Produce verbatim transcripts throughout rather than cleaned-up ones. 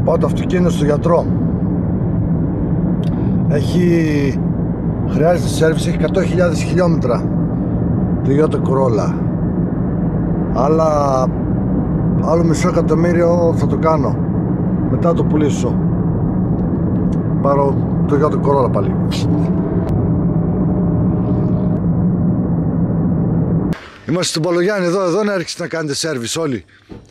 Πάω το αυτοκίνητο στο γιατρό. Έχει... Χρειάζεται σέρβις, έχει εκατό χιλιάδες χιλιόμετρα. Toyota Corolla. Αλλά... Άλλο μισό εκατομμύριο θα το κάνω. Μετά το πουλήσω. Πάρω το Toyota Corolla πάλι. Είμαστε στον Παλογιάννη εδώ, εδώ να έρχεστε να κάνετε σέρβις όλοι.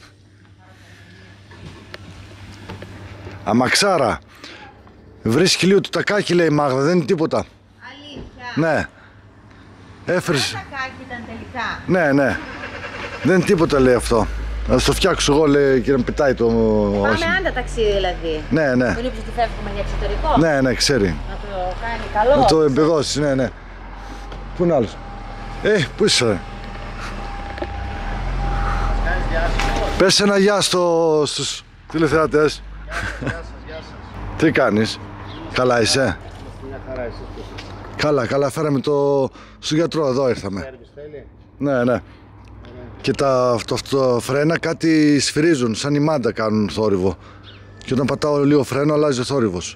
Αμαξάρα. Βρίσκει λίγο το τακάκι, λέει η Μάγδα, δεν είναι τίποτα. Αλήθεια. Ναι. Έφερες. Το τακάκι ήταν τελικά. Ναι, ναι. Δεν είναι τίποτα, λέει αυτό. Θα το φτιάξω εγώ, λέει, και να πετάει το... Πάμε όχι. άντα ταξίδι δηλαδή. Ναι, ναι. Τον είπες ότι φεύγουμε για εξωτερικό. Ναι, ναι, ξέρει. Να το κάνει καλό. Να το εμπεδώσεις, ναι, ναι. Πού είναι άλλος? Ε, πού είσαι ρε? Πες ένα γεια στο, στους τηλεθεατές. Γεια σας, γεια σας, γεια σας. Τι κάνεις? Καλά είσαι? Μια χαρά, εσείς πώς είστε? Καλά, καλά, φέραμε το... στο γιατρό, εδώ ήρθαμε. Σέρβις θέλει? Ναι, ναι. Και τα αυτοφρένα κάτι σφυρίζουν, σαν η μάντα κάνουν θόρυβο. Και όταν πατάω λίγο φρένο αλλάζει ο θόρυβος.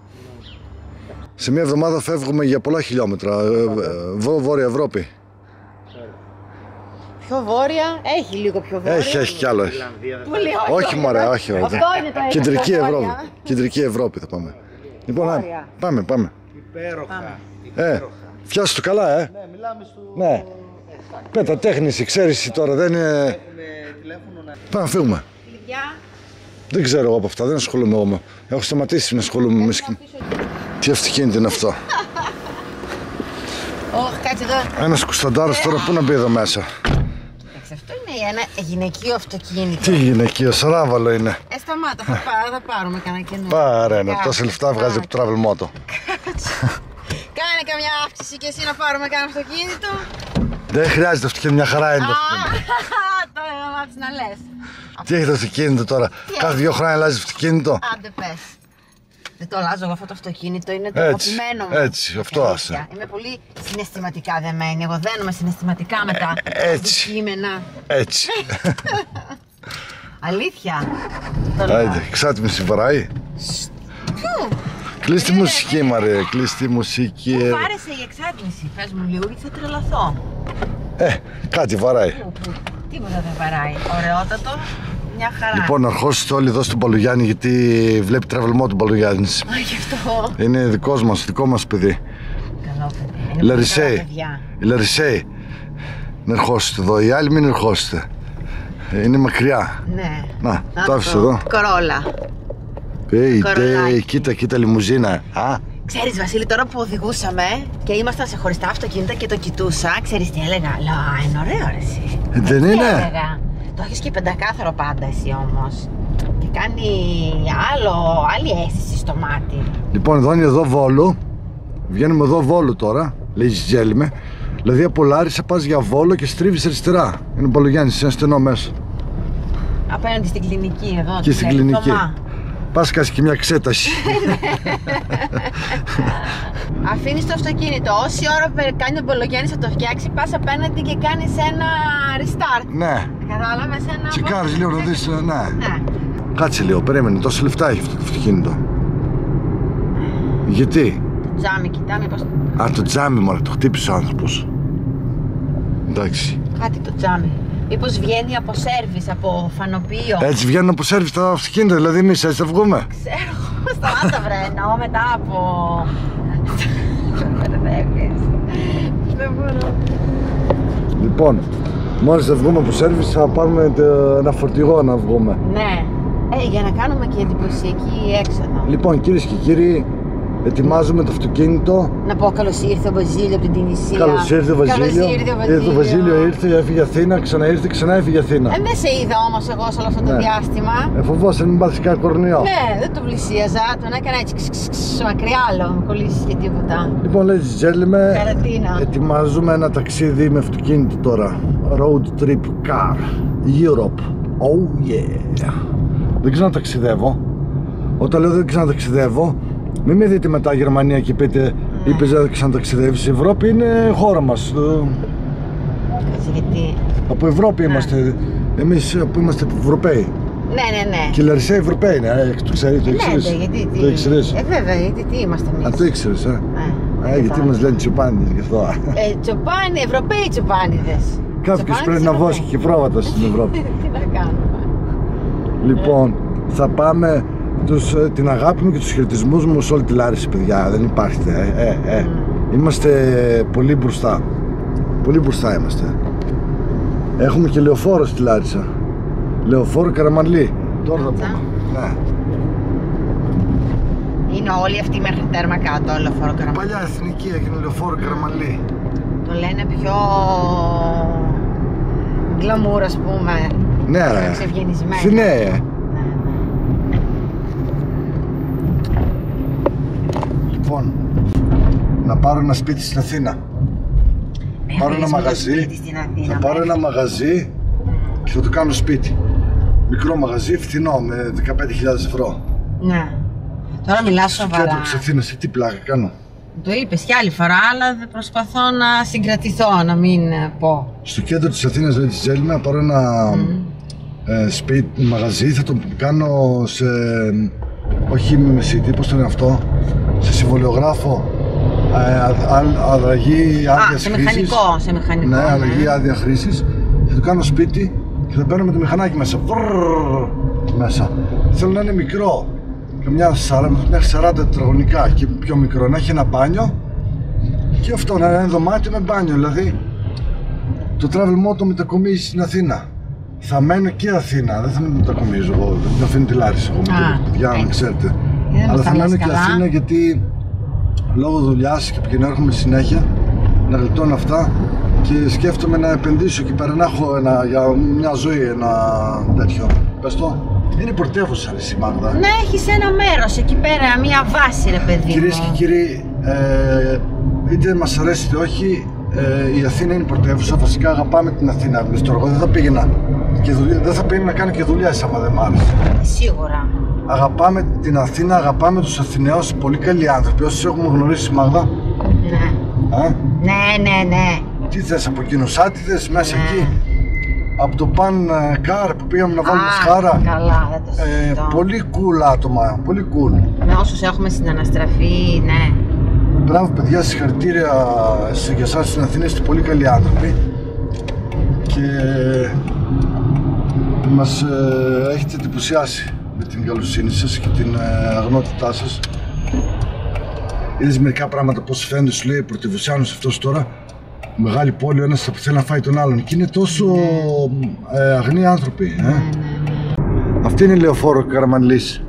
Σε μια εβδομάδα φεύγουμε για πολλά χιλιόμετρα, Βόρεια Ευρώπη. Πιο βόρεια, έχει λίγο πιο βόρεια. Έχει, έχει κι άλλο. Έχει. Όχι μωρέ, όχι. Αυτό είναι το Κεντρική βόρεια. Ευρώπη. Κεντρική Ευρώπη θα πάμε. Λοιπόν, Βόρεια. πάμε, πάμε. Υπέροχα. Ε, φτιάσου το καλά, ε. Ναι, μιλάμε στο... Ναι. Πέτα τέχνηση, ξέρεις εσύ τώρα, δεν είναι... Έχουμε τηλέφωνο να... Πάμε να φύγουμε. Κλειδιά. Δεν ξέρω εγώ από αυτά, δεν ασχολούμαι εγώ. με- Έχω σταματήσει να ασχολούμαι με σκηνή. Τι αυτοκίνητο είναι αυτό? Ωχ, κάτσε εδώ. Ένας κουσταντάρος τώρα πού να μπει εδώ μέσα? Εντάξει, αυτό είναι ένα γυναικείο αυτοκίνητο. Τι γυναικείο, σαράβαλο είναι. Ε, σταμάτα, θα, πά, θα πάρουμε κανένα καινούριο. Πάρε ένα, Κάτσε, τόσα λεφτά βγάζει από το travel moto. Κάνε καμιά αύξηση και εσύ να πάρουμε κανένα αυτοκίνητο. Δεν χρειάζεται αυτοκίνητο, μια χαρά είναι το Α, αυτοκίνητο. το μάθεις να λες. Τι έχει το αυτοκίνητο τώρα, κάθε δύο χρόνια αλλάζει αυτοκίνητο. Άντε πες. Δεν το αλλάζω εγώ αυτό το αυτοκίνητο, είναι το Έτσι, αγαπημένο μου. έτσι, αυτό Αλήθεια. άσε. Είμαι πολύ συναισθηματικά δεμένη, εγώ δένομαι συναισθηματικά με τα Ε, έτσι. αντικείμενα. Έτσι. Αλήθεια. Το λέω. Άιντε, ξάτι με συμπαράει. Κλείς τη μουσική, Μαρία, κλείς τη μουσική. Πού βάρεσε η εξάτμιση, πες μου λίγο γιατί θα τρελαθώ. Ε, κάτι βαράει. Πού, πού, τίποτα δεν βαράει. Ωραιότατο, μια χαρά. Λοιπόν, αρχόσαστε όλοι εδώ στον Παλογιάννη γιατί βλέπει travel mode ο Παλογιάννης. Α, γι' αυτό. Είναι δικός μας, δικό μας παιδί. Καλό παιδί. Είναι Η πολύ Λαρισέη. καλά παιδιά. Η Λαρισέη. Να ερχόσαστε εδώ, οι άλλοι μην ερχόσαστε. Είναι μακριά. Ναι. Να, το άφησε εδώ. Κορόλα. Hey, Κορολάκι. κοίτα, κοίτα λιμουζίνα. Α, Ξέρεις Βασίλη, τώρα που οδηγούσαμε και ήμασταν σε χωριστά αυτοκίνητα και το κοιτούσα, ξέρεις τι έλεγα? Λέω, α, είναι ωραίο ρε εσύ. δεν Τι είναι. έλεγα. Το έχεις και πεντακάθαρο πάντα εσύ όμως. Και κάνει άλλο, άλλη αίσθηση στο μάτι. Λοιπόν, εδώ είναι εδώ Βόλο. Βγαίνουμε εδώ Βόλο τώρα. Λέει Ζέλιμε. Δηλαδή από Λάρισα πας για Βόλο και στρίβεις αριστερά. Είναι ο Παλογιάννης, είναι στενό μέσα. Απέναντι στην κλινική εδώ. Και τη στην λέει, κλινική. Θωμά. Πας κάτσε και μια εξέταση. Αφήνεις το αυτοκίνητο. Όση ώρα πε- κάνει ο Μπολογιάννης θα το φτιάξει, πας απέναντι και κάνεις ένα restart. Ναι. Κατάλαβες ένα. Τσεκάρεις λίγο να δεις, ναι. Ναι. Κάτσε λίγο, περίμενε, τόσα λεφτά έχει αυτό το αυτοκίνητο. Γιατί? Το τζάμι, κοιτάμε πως. Α, το τζάμι μωρέ, το χτύπησε ο άνθρωπος. Εντάξει. Κάτι το τζάμι. Μήπως βγαίνει από σέρβις, από φανοποιείο. Έτσι βγαίνουν από σέρβις τα αυτοκίνητα, δηλαδή εμείς έτσι θα βγούμε. Ξέρω, σταμάτα βρε, εννοώ μετά από... Μπερδεύεις. Δεν μπορώ. Λοιπόν, μόλις θα βγούμε από σέρβις θα πάρουμε τε- ένα φορτηγό να βγούμε. Ναι. Ε, για να κάνουμε και εντυπωσιακή έξοδο. Λοιπόν, κυρίες και κύριοι, ετοιμάζουμε το αυτοκίνητο. Να πω καλώς ήρθε ο Βαζίλιο από την Τινησία. Καλώς ήρθε ο Βασίλειο. Καλώς ήρθε ο Βασίλειο. Το Βασίλειο ήρθε, έφυγε Αθήνα, ξανά ήρθε, ξανά έφυγε Αθήνα. Ε, δεν σε είδα όμως εγώ σε όλο αυτό το Ναι. διάστημα. Ε, φοβόσαι μην πάθεις κανένα κορονοϊό. Ναι, δεν τον πλησίαζα, τον έκανα έτσι ξ, ξ, ξ, μακριά άλλο, μην κολλήσεις και τίποτα. Λοιπόν, ladies and gentlemen, Καραντίνα. ετοιμάζουμε ένα ταξίδι με αυτοκίνητο τώρα. Road trip car, Europe. Oh yeah. Δεν ξέρω να ταξιδεύω. Όταν λέω δεν ξέρω να ταξιδεύω, μην με δείτε μετά Γερμανία και πείτε είπες δεν ξαναταξιδεύεις. Η Ευρώπη είναι χώρα μας. Κάτσε γιατί. Από Ευρώπη είμαστε. Εμείς που είμαστε Ευρωπαίοι. Ναι, ναι, ναι. Και η Λαρισαία Ευρωπαίοι είναι, ε, το ξέρει, το ήξερες. Ναι, γιατί τι. Το ήξερες. Ε, βέβαια, γιατί τι είμαστε εμείς. Α, το ήξερες, ε. Ε, Ε, γιατί μας λένε τσιοπάνιδες γι' αυτό. Ε, τσοπάνι, Ευρωπαίοι τσοπάνιδες. Κάποιος πρέπει να βόσκει και πρόβατα στην Ευρώπη. Τι να κάνουμε. Λοιπόν, θα πάμε τους, ε, την αγάπη μου και τους χαιρετισμούς μου σε όλη τη Λάρισα, παιδιά. Δεν υπάρχει. Ε, ε, ε. Mm. Είμαστε πολύ μπροστά. Πολύ μπροστά είμαστε. Έχουμε και λεωφόρο στη Λάρισα. Λεωφόρο Καραμανλή. Τώρα θα πούμε. Ναι. Είναι όλοι αυτοί μέχρι τέρμα κάτω, λεωφόρο Καραμανλή. Παλιά εθνική έγινε λεωφόρο Καραμανλή. Το λένε πιο γκλαμούρ, ας πούμε. Ναι, ρε. Εξευγενισμένο. Ναι, ε. Λοιπόν, να πάρω ένα σπίτι στην Αθήνα. Ε, πάρω ένα μαγαζί. Αθήνα, θα πάρω ένα μαγαζί και θα το κάνω σπίτι. Μικρό μαγαζί, φθηνό, με δεκαπέντε χιλιάδες ευρώ. Ναι. Τώρα μιλάς σοβαρά. Στο κέντρο της Αθήνας, τι πλάκα κάνω. Το είπες κι άλλη φορά, αλλά δεν προσπαθώ να συγκρατηθώ, να μην πω. Στο κέντρο της Αθήνας, δηλαδή της Έλληνα, πάρω ένα mm. ε, σπίτι, μαγαζί, θα το κάνω σε, όχι με σίτι, πώς το είναι αυτό, σε συμβολιογράφο, ε, αδραγή άδεια σε χρήσης. μηχανικό, σε μηχανικό. Ναι, αδραγή ναι. άδεια χρήσης. Θα το κάνω σπίτι και θα παίρνω με το μηχανάκι μέσα. Βρρρρ, μέσα. Θέλω να είναι μικρό. Καμιά σαράντα τετραγωνικά και πιο μικρό, να έχει ένα μπάνιο και αυτό να είναι ένα δωμάτιο με μπάνιο. Δηλαδή το travel mode το μετακομίζει στην Αθήνα. Θα μένω και Αθήνα, δεν θα με μετακομίζω εγώ, δεν θα αφήνω τη Λάρισα εγώ με το παιδιά, να ξέρετε. Αλλά θα μένω και Αθήνα γιατί λόγω δουλειάς και πηγαίνω έρχομαι συνέχεια να γλιτώνω αυτά και σκέφτομαι να επενδύσω εκεί πέρα, να έχω ένα, για μια ζωή ένα τέτοιο. Πες το. Είναι πρωτεύουσα ρε Μάγδα. Να έχεις ένα μέρος εκεί πέρα, μια βάση ρε παιδί μου. Κυρίες και κύριοι, ε, είτε μας αρέσει είτε όχι, ε, η Αθήνα είναι πρωτεύουσα. Βασικά αγαπάμε την Αθήνα. Εμείς τώρα, εγώ δεν θα πήγαινα και δουλειά, δεν θα πήγαινα να κάνω και δουλειές άμα δεν μ' άρεσε. Σίγουρα. Αγαπάμε την Αθήνα, αγαπάμε τους Αθηναίους, πολύ καλοί άνθρωποι. Όσους έχουμε γνωρίσει Μάγδα. Ναι. Ε? Ναι, ναι, ναι. Τι θες από εκείνους, άτιδες μέσα ναι. εκεί. Από το Παν Καρ που πήγαμε να βάλουμε Α, σχάρα. Καλά, δεν το συζητώ. Ε, πολύ cool άτομα, πολύ cool. Με όσους έχουμε συναναστραφεί, ναι. Μπράβο παιδιά, συγχαρητήρια για εσάς στην Αθήνα, είστε πολύ καλοί άνθρωποι και μας ε, έχετε εντυπωσιάσει με την καλοσύνη σας και την ε, αγνότητά σας. Είδες μερικά πράγματα πως φαίνονται, σου λέει πρωτευουσιάνος αυτός τώρα. Μεγάλη πόλη, ο ένας που θέλει να φάει τον άλλον και είναι τόσο ε, αγνοί άνθρωποι. Ε. Αυτή είναι η λεωφόρο Καραμανλής.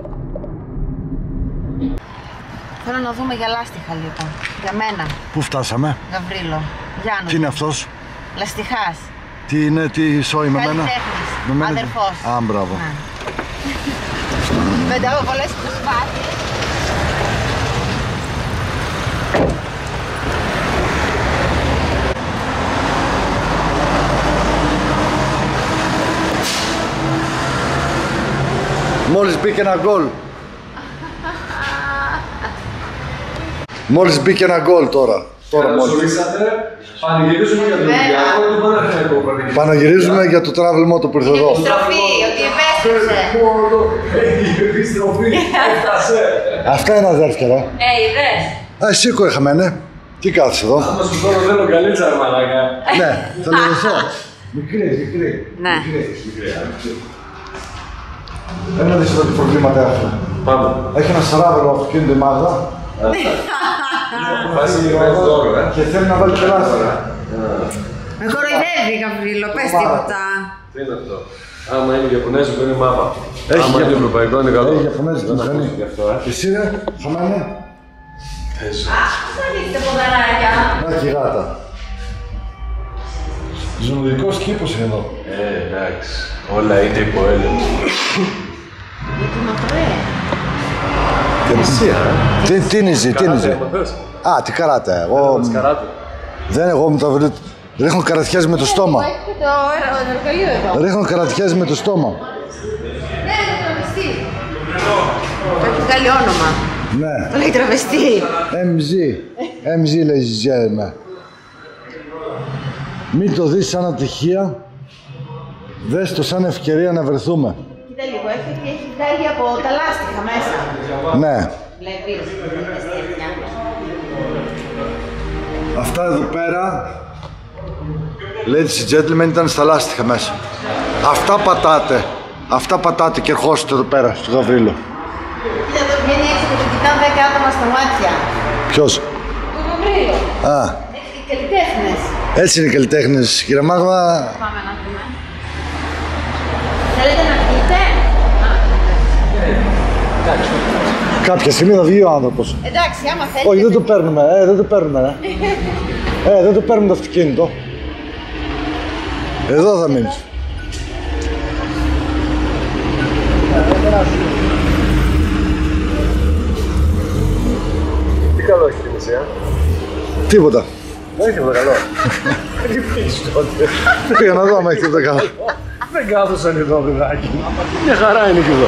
Θέλω να δούμε για λάστιχα λοιπόν, για μένα. Πού φτάσαμε? Γαβρίλο, Γιάννου. Τι είναι αυτός? Λαστιχάς. Τι είναι, τι σόι με μένα? Με μένα. Αδερφός. Α, μπράβο. Πεντάω πολλές προσπάθειες. Μόλις μπήκε ένα γκολ. Μόλις μπήκε ένα γκολ τώρα. Τώρα μόλις. Πανηγυρίζουμε για το Ολυμπιακό ή το Παναθηναϊκό? Πανηγυρίζουμε για το travel mode που ήρθε εδώ. Επιστροφή, ότι επέστρεψε. Έχει επιστροφή, έφτασε. Αυτά είναι αδέρφια, ρε. Ε, είδες. Α, σήκω είχαμε, ναι. Τι κάθεσαι εδώ? Θα σου πω δεν το καλίτσα, ρε μαλάκα. Ναι, θα λογωθώ. Μικρή, μικρή. Ναι. Ένα δεις εδώ τι προβλήματα έχουμε. Πάμε. Έχει ένα σαράβελο αυτοκίνητο η Μάγδα. Και θέλει να βάλει τεράστια. Με κοροϊδεύει Γαβρίλο, πες τίποτα. Τι είναι αυτό? Άμα είναι Ιαπωνέζικο είναι μάπα. Έχει Άμα είναι Ευρωπαϊκό είναι καλό. Έχει Ιαπωνέζικο μηχανή. Εσύ ρε, χαμένε. Πες. Θα δείξετε ποδαράκια. Να και η γάτα. Ζωολογικός κήπος είναι εδώ. Ε, εντάξει. Όλα είναι υπό έλεγχο. Γιατί μακρέ. Τι, τι νιζει, τι νιζει. Α, τι καράτε. Εγώ... Δεν, εγώ μου τα ρίχνω καρατιές με το στόμα. Έχει και το εργαλείο εδώ. Ρίχνω καρατιές με το στόμα. Ναι, το τραβεστή. Έχει βγάλει όνομα. Ναι. Το λέει τραβεστή. εμ τζι. εμ τζι λέει ζιζέμε. Μην το δεις σαν ατυχία. Δες το σαν ευκαιρία να βρεθούμε. Κοίτα λίγο έχει ότι έχει βγάλει από τα λάστιχα μέσα. Ναι. Βλέπεις, Αυτά εδώ πέρα, ladies and gentlemen, ήταν στα λάστιχα μέσα. Αυτά πατάτε. Αυτά πατάτε και ερχόστε εδώ πέρα στο Γαβρίλο. Κοίτα εδώ βγαίνει έξω και το κοιτάνε δέκα άτομα στα μάτια. Ποιος? Το Γαβρίλο. Α, Οι καλλιτέχνες. έτσι είναι οι καλλιτέχνες, κύριε Μάγδα. Πάμε να δούμε. Θέλετε να βγείτε? Κάποια στιγμή θα βγει ο άνθρωπος. Εντάξει, άμα θέλετε. Όχι, δεν το παίρνουμε, ε, δεν το παίρνουμε, ε. Ε, δεν το παίρνουμε το αυτοκίνητο. Εδώ θα μείνεις. Τι καλό έχει την Ισία. Τίποτα. Δεν έχει τίποτα καλό. Τι πεις τότε. Πήγα να δω άμα έχει τίποτα καλό. Δεν κάθοσαν εδώ, παιδάκι. Μια χαρά είναι και εδώ.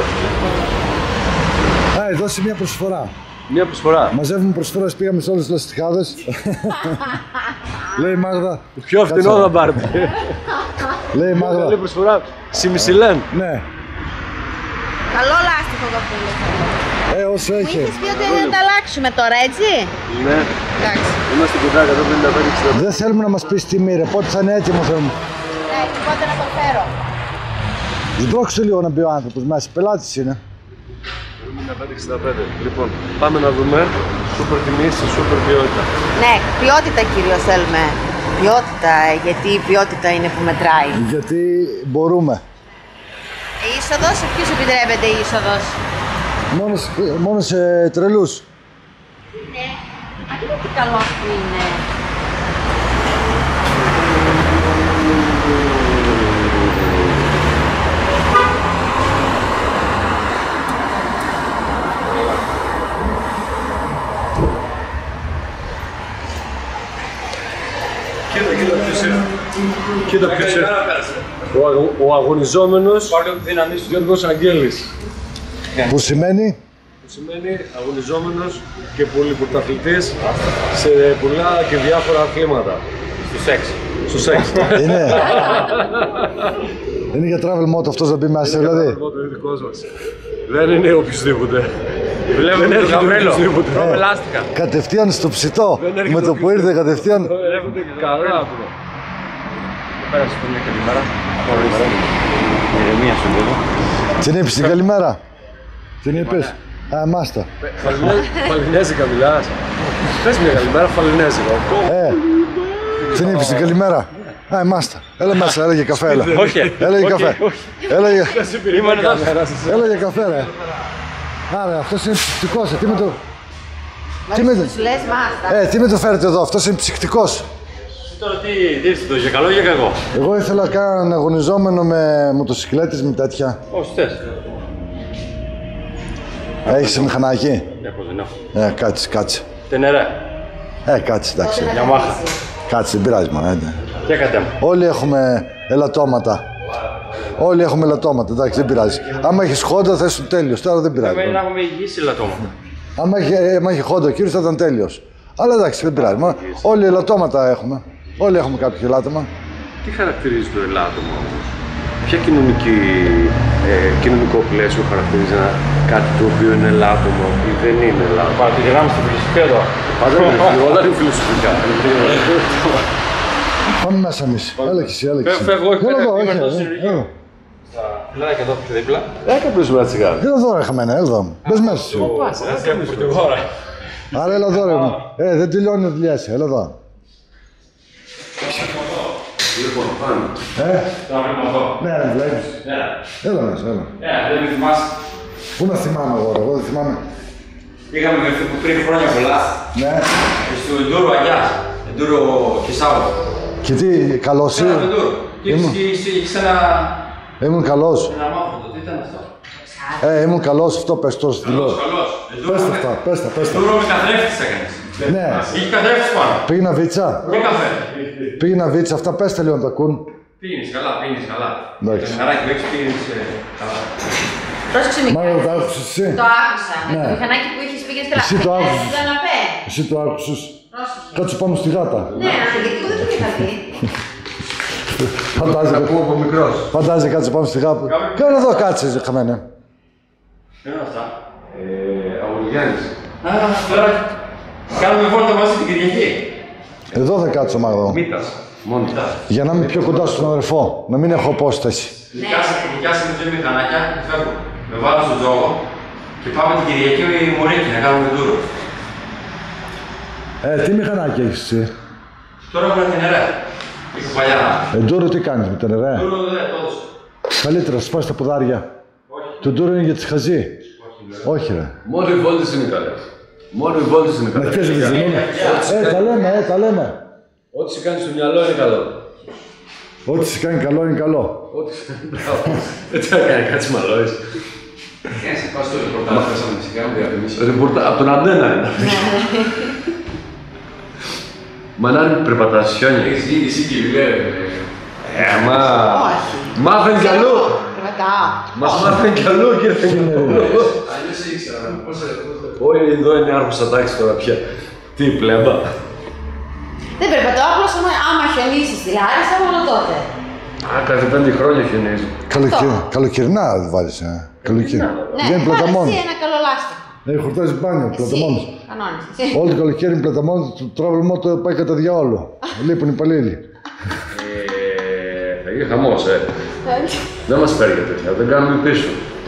Α, δώσε μια προσφορά. Μια προσφορά. Μαζεύουμε προσφορές, πήγαμε σε όλες τις λαστιχάδες. Λέει η Μάγδα. Το πιο φθηνό θα πάρετε. Λέει η Μάγδα. Καλή προσφορά. Σιμισιλέν. Ναι. Καλό λάστιχο το πούλο. Ε, όσο Μου έχει. είχες πει ότι δεν τα αλλάξουμε τώρα, έτσι. Ναι. Εντάξει. Είμαστε κοντά εκατόν πενήντα πέντε εξήντα. Δεν θέλουμε να μας πεις τιμή ρε, πότε θα είναι έτοιμο θέλουμε. Ναι, πότε να το φέρω. Σμπρώξε λίγο να μπει ο άνθρωπος μέσα, πελάτης είναι. πενήντα πέντε εξήντα πέντε. Λοιπόν, πάμε να δούμε σούπερ τιμή σε σούπερ ποιότητα. Ναι, ποιότητα κυρίως θέλουμε. Ποιότητα, γιατί η ποιότητα είναι που μετράει. Γιατί μπορούμε. Η είσοδος, σε ποιους επιτρέπεται η είσοδος? Μόνο, σε- μόνο σε τρελούς. Ναι, α, κοίτα τι καλό αυτό είναι. Κοίτα, κοίτα ποιος είναι. Κοίτα ποιος είναι. Ο, αγω- ο αγωνιζόμενος Γιώργος Αγγέλης. Που σημαίνει Που σημαίνει αγωνιζόμενος και πολυπρωταθλητής σε πολλά και διάφορα αθλήματα. Στο σεξ. Στο σεξ. είναι. Είναι για travel mode αυτός να μπει μέσα, δηλαδή. Είναι δικός μας. Δεν είναι οποιοσδήποτε. Δεν έρχεται οποιοσδήποτε. Τρώμε λάστιχα. Κατευθείαν στο ψητό. Δεν έρχεται Με το ο που ήρθε κατευθείαν. Έρχονται καλά άτομα. Πέρασε πολύ καλημέρα. Καλημέρα. Ηρεμία σου λίγο. Την είπες την καλημέρα. Την είπες. Α, μάστα. Φαλινέζικα μιλάς. Πες μια καλημέρα φαλινέζικα. Ε, την είπες την καλημέρα. Α, εμάστα. Έλα μέσα, έλα για καφέ, έλα. Όχι. Έλα για καφέ. Έλα για, Είμαι εδώ. έλα για καφέ, ρε. Άρα, αυτός είναι ψυκτικός, ε, τι με το... Τι με το... Τους λες μάστα. Ε, τι με το φέρετε εδώ, αυτός είναι ψυκτικός. Τώρα τι, τι ήρθε το, για καλό ή για κακό. Εγώ ήθελα να κάνω ένα αγωνιζόμενο με μοτοσυκλέτες, με τέτοια. Όσοι θες. Έχεις μηχανάκι. Για πώς δεν έχω. Ε, κάτσε, κάτσε. Τενερέ. Ε, κάτσε, εντάξει. Για μάχα. Κάτσε, δεν πειράζει, μάνα. ε. Και κατέμα. Όλοι έχουμε ελαττώματα. Όλοι έχουμε ελαττώματα, εντάξει, δεν πειράζει. Άμα έχεις χόντα θα ήσουν τέλειος, τώρα δεν πειράζει. Πρέπει να έχουμε υγιείς ελαττώμα. Άμα έχει, ε, άμα έχει χόντα ο κύριος θα ήταν τέλειος. Αλλά εντάξει, δεν πειράζει. Μα, όλοι ελαττώματα έχουμε. Όλοι έχουμε κάποιο ελάττωμα. Τι χαρακτηρίζει το ελάττωμα όμως? Ποια κοινωνική, ε, κοινωνικό πλαίσιο χαρακτηρίζει ένα, κάτι το οποίο είναι ελάττωμα ή δεν είναι ελάττωμα? Πάμε, γυρνάμε στην φιλοσοφία τώρα. Πάντα είναι, όλα είναι φιλοσοφικά. Πάμε μέσα εμείς. Έλα και εσύ, έλα και εσύ. Φεύγω, όχι, Έλα εδώ, είμαι όχι, εδώ ε, συνεργείο. έλα. Φιλάκι εδώ πιο δίπλα. Έκαμπλες με ένα τσιγάρο. Έλα εδώ ρε χαμένα, έλα εδώ. Μπες μέσα εσύ. Άρα έλα εδώ ρε μου. Ε, δεν τελειώνει η δουλειά σου, έλα εδώ. Λοιπόν, πάμε. Ε, Θα βρούμε εδώ. ναι, ρε, βλέπεις. Έλα. Έλα μέσα, έλα. Ε, δεν με θυμάσαι. Πού να θυμάμαι εγώ, ρε, εγώ δεν θυμάμαι. Είχαμε βρεθεί πριν χρόνια πολλά Ναι. στο Εντούρο Αγιάς, Εντούρο Κισάβο. Και τι, καλός Ένα ή... Εντούρο. Και Ήμουν. είχες ένα... Ήμουν καλός. ένα μάθοτο, τι ήταν αυτό. Ε, ήμουν καλός, αυτό πες τώρα στη Καλός, δηλώση. καλός. Πες τα αυτά, πες τα, πες τα. Εντούρο με καθρέφτης έκανες. Ναι. Είχε καθρέφτης πάνω. Πήγαινα βίτσα. Και καφέ. Πήγαινα βίτσα, αυτά πες τα λίγο να τα ακούν. Πήγαινες καλά, πήγαινες καλά. Εντάξει. Το μηχανάκι που έχεις πήγαινες ε, καλά. Πρόσεξε μικρά. Μάλλον το άκουσες εσύ. Το άκουσα. Με Ναι. το μηχανάκι που είχες πήγαινες καλά. Εσύ το Ε, άκουσες. στον καναπέ. Εσύ το άκουσες. Πρόσεξε. Κάτσε πάνω στη γάτα. Ναι, γιατί εγώ δεν το είχα δει. Φαντάζε, Από μικρός. φαντάζε κάτσε πάνω στη γάτα. Κάνε εδώ κάτσε, χαμένε. Τι είναι αυτά. Ε, Αγωγιάννης. Α, τώρα κάνουμε βόλτα μαζί την Κυριακή. Εδώ θα κάτσω, Μάγδο. Μήτας. Μόνο. Για να είμαι πιο κοντά στον αδερφό, να μην έχω απόσταση. Νοικιάσαμε δύο μηχανάκια και φεύγω. Με βάλω στον τζόγο και πάμε την Κυριακή με Μουρίκη να κάνουμε ντούρο. Ε, τι μηχανάκι έχεις εσύ? Τώρα έχουμε την ΕΡΕ. Είχα παλιά. Ε, ντούρο τι κάνεις με την ΕΡΕ? Ντούρο δεν, το έδωσα. Καλύτερα, σπάς τα ποδάρια. Όχι. Το ντούρο είναι για τις χαζί. Όχι, ρε. Μόνο οι βόλτες είναι καλές. Μόνο οι βόλτες είναι Με καλές. ποιες βυζινούν. Ε, τα λέμε, ε, τα λέμε. Ό,τι σε κάνει στο μυαλό είναι καλό. Ό,τι σε κάνει καλό είναι καλό. Ό,τι σε κάνει. Δεν τι να κάνει, κάτσε μαλώεις. Ε, σε πάω στο ρεπορτάζ, πέσαμε σιγά μου διαφημίσεις. Ρεπορτάζ, από τον Αντένα είναι. Μα να είναι περπατάς χιόνια. Έχεις γίνει εσύ και βιβλία. Ε, μα... Όχι. Μάθαν κι αλλού. Περπατάω. Μας μάθαν κι αλλού και ήρθαν κι αλλού. Αλλιώς ήξερα, πώς θα... Όχι, εδώ είναι άρχουσα τάξη τώρα πια. Τι πλέμπα. Δεν περπατάω, απλώς άμα χιονίσει στη Λάρισα, μόνο τότε. Α, κάθε πέντε χρόνια χιονίζει. Καλοκαι- Καλοκαιρινά βάλεις, ε. Καλοκαιρι- Ναι, Δεν είναι βάλε πλαταμόνι. εσύ ένα καλό λάστιχο. Ε, χορτάζει μπάνιο, πλαταμόνι. Εσύ, κανόνες. εσύ. Όλο το καλοκαίρι είναι πλαταμόνι, το τράβελμό το πάει κατά διάολο. Λείπουν οι υπαλλήλοι. Ε, θα γίνει χαμός, ε. Δεν μας παίρνει τέτοια, δεν κάνουμε πίσω.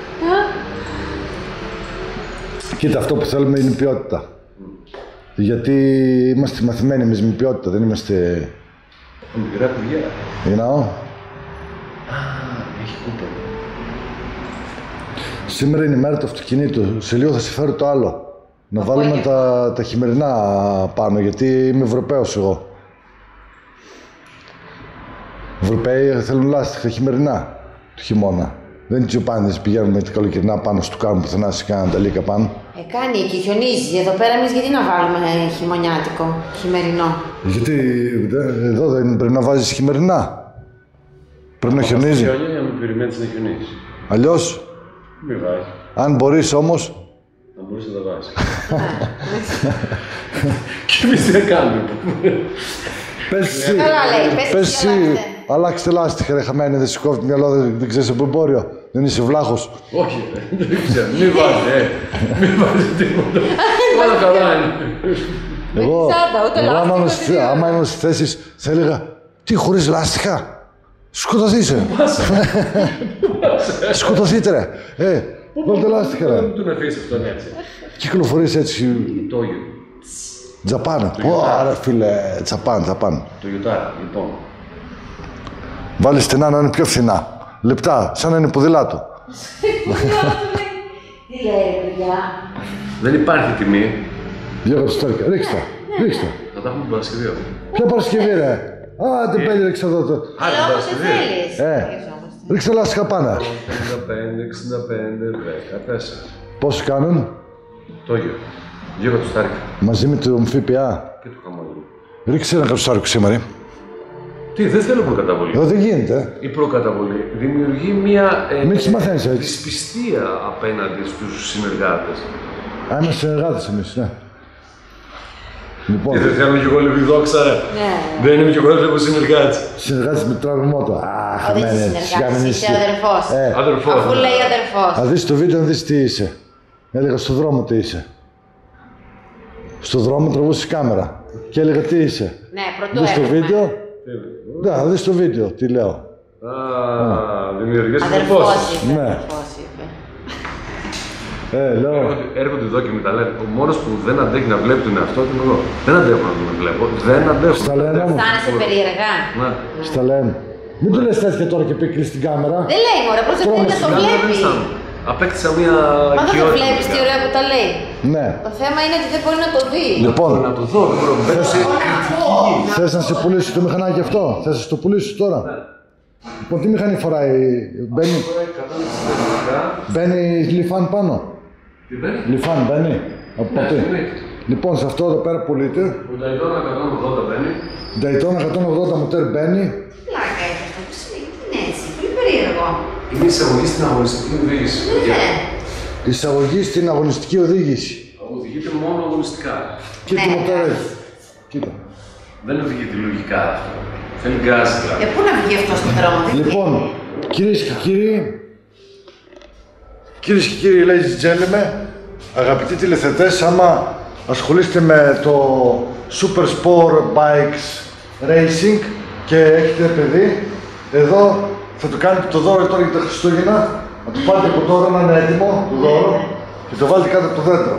Κοίτα, αυτό που θέλουμε είναι η ποιότητα. Γιατί είμαστε μαθημένοι εμείς με ποιότητα, δεν είμαστε... Μικρά κουβιά. You know? Έχει κούπα. Σήμερα είναι η μέρα του αυτοκινήτου. Σε λίγο θα σε φέρω το άλλο. Να βάλουμε τα, τα χειμερινά πάνω, γιατί είμαι Ευρωπαίος εγώ. Ευρωπαίοι θέλουν λάστιχα χειμερινά του χειμώνα. Δεν είναι τσιουπάνιδες, πηγαίνουν με τα καλοκαιρινά πάνω στο κάνουν πουθενά, σε κάνουν τα λύκα πάνω. Ε, κάνει και χιονίζει. Εδώ πέρα εμείς γιατί να βάλουμε χειμωνιάτικο, χειμερινό. Γιατί ε, εδώ δεν πρέπει να βάζεις χειμερινά. Πρέπει να χιονίζει. Χιόνια για να μην περιμένεις να χιονίσει. Αλλιώς, Μην βάζει. αν μπορείς όμως, Να μπορείς να τα βάζεις. Και εμείς τι κάνουμε. πες εσύ, Καλά λέει, πες πες εσύ, εσύ, αλλάξτε. αλλάξτε λάστιχα ρε χαμένη, δεν σηκώβει το μυαλό, δεν, δεν ξέρεις από εμπόριο, δεν είσαι βλάχος. Όχι, ρε, δεν ξέρω. Μην βάζει, ε. Μην βάζει τίποτα. Όλα καλά είναι. Εγώ, Σάντα, ούτε εγώ άμα λάστιχο, ήμουν στη- τίποτα. άμα ήμουν στις θέσεις, θα έλεγα, τι χωρίς λάστιχα, σκοτωθείτε. Σκοτωθείτε ρε, ε, βάλτε λάστιχα ρε. Δεν του να αφήσεις αυτόν έτσι. Κυκλοφορείς έτσι, Το γιο. Τζαπάν, πω ρε φίλε, Τζαπάν, Τζαπάν. Το γιοτάρι, λοιπόν. Βάλει στενά να είναι πιο φθηνά. Λεπτά, σαν να είναι ποδηλάτο. Τι λέει, παιδιά. Δεν υπάρχει τιμή. Δύο κατοστάρικα. Ρίξτε τα. Ρίξτε τα. Θα τα έχουμε την Παρασκευή. Ποια Παρασκευή ρε. Α, την πέντε ρίξτε εδώ. το. Άντε την Αλλά όμως δεν Παρασκευή. θέλεις. Ε, ρίξτε λάστιχα πάνω. πενήντα πέντε, εξήντα πέντε, δεκατέσσερα. Πόσο κάνουν, Το γιο. Δύο κατοστάρικα. μαζί με το ΦΠΑ. Και το χαμόγελο. Ρίξε ένα κατοστάρικο σήμερα. Τι, δεν θέλω προκαταβολή. Εδώ δεν γίνεται. Η προκαταβολή δημιουργεί μια ε, Μην τις μαθαίνεις έτσι. δυσπιστία απέναντι στους συνεργάτες. Α, είμαστε συνεργάτες εμείς, ναι. Λοιπόν, Και δεν θέλω κι εγώ λίγο δόξα, ρε. Ναι. Δεν είμαι κι εγώ λίγο συνεργάτης. συνεργάτες με το travel moto. Αχ, Ο, δεν χαμένη, είσαι σιγά συνεργάτης, μην είσαι είσαι. αδερφός. Ε, Αδερφό. Αφού λέει αδερφός. θα δεις το βίντεο να δεις τι είσαι. Έλεγα στο δρόμο τι είσαι. Στο δρόμο τραβούσες κάμερα. Και έλεγα τι είσαι. Ναι, πρωτού Δεις το έχουμε. βίντεο. Ναι, θα δεις το βίντεο, τι λέω. Α, δημιουργείς Αδερφός προπόσεις. είπε. Ναι. Αδερφός είπε. Ε, λέω. Έρχονται εδώ και με τα λένε. Ο μόνος που δεν αντέχει να βλέπει τον εαυτό του είμαι εγώ. Δεν αντέχω να τον βλέπω. Δεν αντέχω. Στα λένε όμως. Αισθάνεσαι περίεργα. Ναι. Στα λένε. Μην του λες τέτοια τώρα και πει κλείσει την κάμερα. Δεν λέει μωρέ, απλώς δεν θέλει να το Δεν βλέπει. αισθάνομαι. Απέκτησα μια Μα δεν το οικειότητα. βλέπεις τι ωραία που τα λέει. Ναι. Το θέμα είναι ότι δεν μπορεί να το δει. Λοιπόν, Να το δω, δεν μπορώ. Μπαίνω σε κριτική. θες να σε πουλήσει το μηχανάκι αυτό. Θες να σε το πουλήσει τώρα. Λοιπόν, τι μηχανή φοράει. Μπαίνει, μπαίνει λιφάν πάνω. Τι μπαίνει? Λιφάν μπαίνει. Από Ναι, πατή. εννοείται. Λοιπόν, σε αυτό εδώ πέρα πουλείται. Ο Daytona εκατόν ογδόντα μπαίνει. Daytona εκατόν ογδόντα μοτέρ μπαίνει. Πλάκα έχει αυτό. Πώς είναι, τι είναι έτσι. Πολύ περίεργο. Είναι εισαγωγή στην αγωνιστική οδήγηση. Ναι. Εισαγωγή στην αγωνιστική οδήγηση. Οδηγείται μόνο αγωνιστικά. Και Ναι. τι μοτέρ έχει. Κοίτα. Δεν οδηγείται λογικά αυτό. Θέλει γκάζ δηλαδή. Ε, πού να βγει αυτό στον δρόμο. δεν Λοιπόν, κυρίες και κύριοι, Κυρίες και κύριοι, ladies and gentlemen, αγαπητοί τηλεθετές, άμα ασχολείστε με το Super Sport Bikes Racing και έχετε παιδί, εδώ θα του κάνετε το δώρο τώρα για τα Χριστούγεννα. Να του πάρετε από τώρα να είναι έτοιμο το δώρο και το βάλετε κάτω από το δέντρο.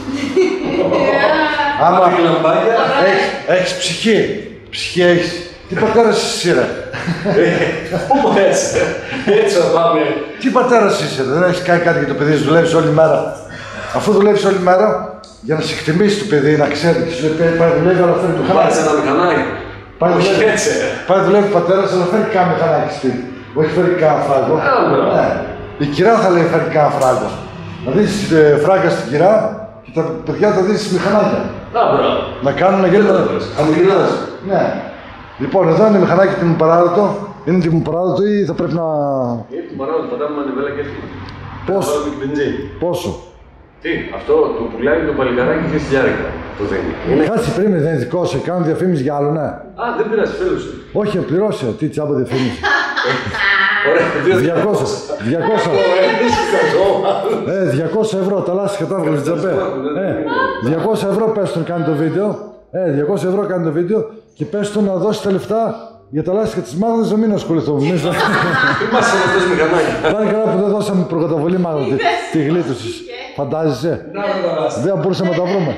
Άμα έχεις, έχεις ψυχή, ψυχή έχεις. Τι πατέρας είσαι ρε. Πού έτσι, έτσι θα πάμε. Τι πατέρας είσαι, δεν έχεις κάνει κάτι για το παιδί σου, δουλεύεις όλη μέρα. Αφού δουλεύεις όλη μέρα, για να σε εκτιμήσει το παιδί, να ξέρει και σου λέει πάει δουλεύει, αλλά φέρει το χαλάκι. Βάζει ένα μηχανάκι. Πάει δουλεύει, πάει δουλεύει πατέρας, αλλά φέρει κάνα μηχανάκι σπίτι. Όχι φέρει κάνα φράγκο. Ναι. Η κυρά θα λέει φέρει κάνα φράγκο. Να δεις φράγκα στην κυρά και τα παιδιά θα δεις μηχανάκια. Να κάνουν να γίνουν αμυγδαλές. Ναι. Λοιπόν, εδώ είναι μηχανάκι τιμοπαράδοτο. Είναι τιμοπαράδοτο ή θα πρέπει να. Είναι τιμοπαράδοτο, πατάμε μανιβέλα και αυτή. Πόσο? Πόσο? Τι, αυτό το πουλάει το παλικαράκι και χιλιάρικα το δίνει. Είναι... Κάτσε πριν, δεν είναι δικό σου, κάνω διαφήμιση για άλλο, ναι. Α, δεν πειράζει, φίλος σου. Όχι, πληρώσει, τι τσάμπα διαφήμιση. Ωραία, διακόσια. διακόσια. Ε, διακόσια ευρώ, τα λάσσι κατάβγαλες τζαμπέ. Ε, διακόσια ευρώ πες τον κάνει το βίντεο. Ε, διακόσια ευρώ κάνει το βίντεο και πες τον να δώσει τα λεφτά για τα λάσσικα της μάγδας να μην ασχοληθούμε. Είμαστε αυτός μηχανάκι. Πάνε καλά που δεν δώσαμε προκαταβολή μάγδα τη γλίτωση. Φαντάζεσαι. Δεν μπορούσαμε να τα βρούμε.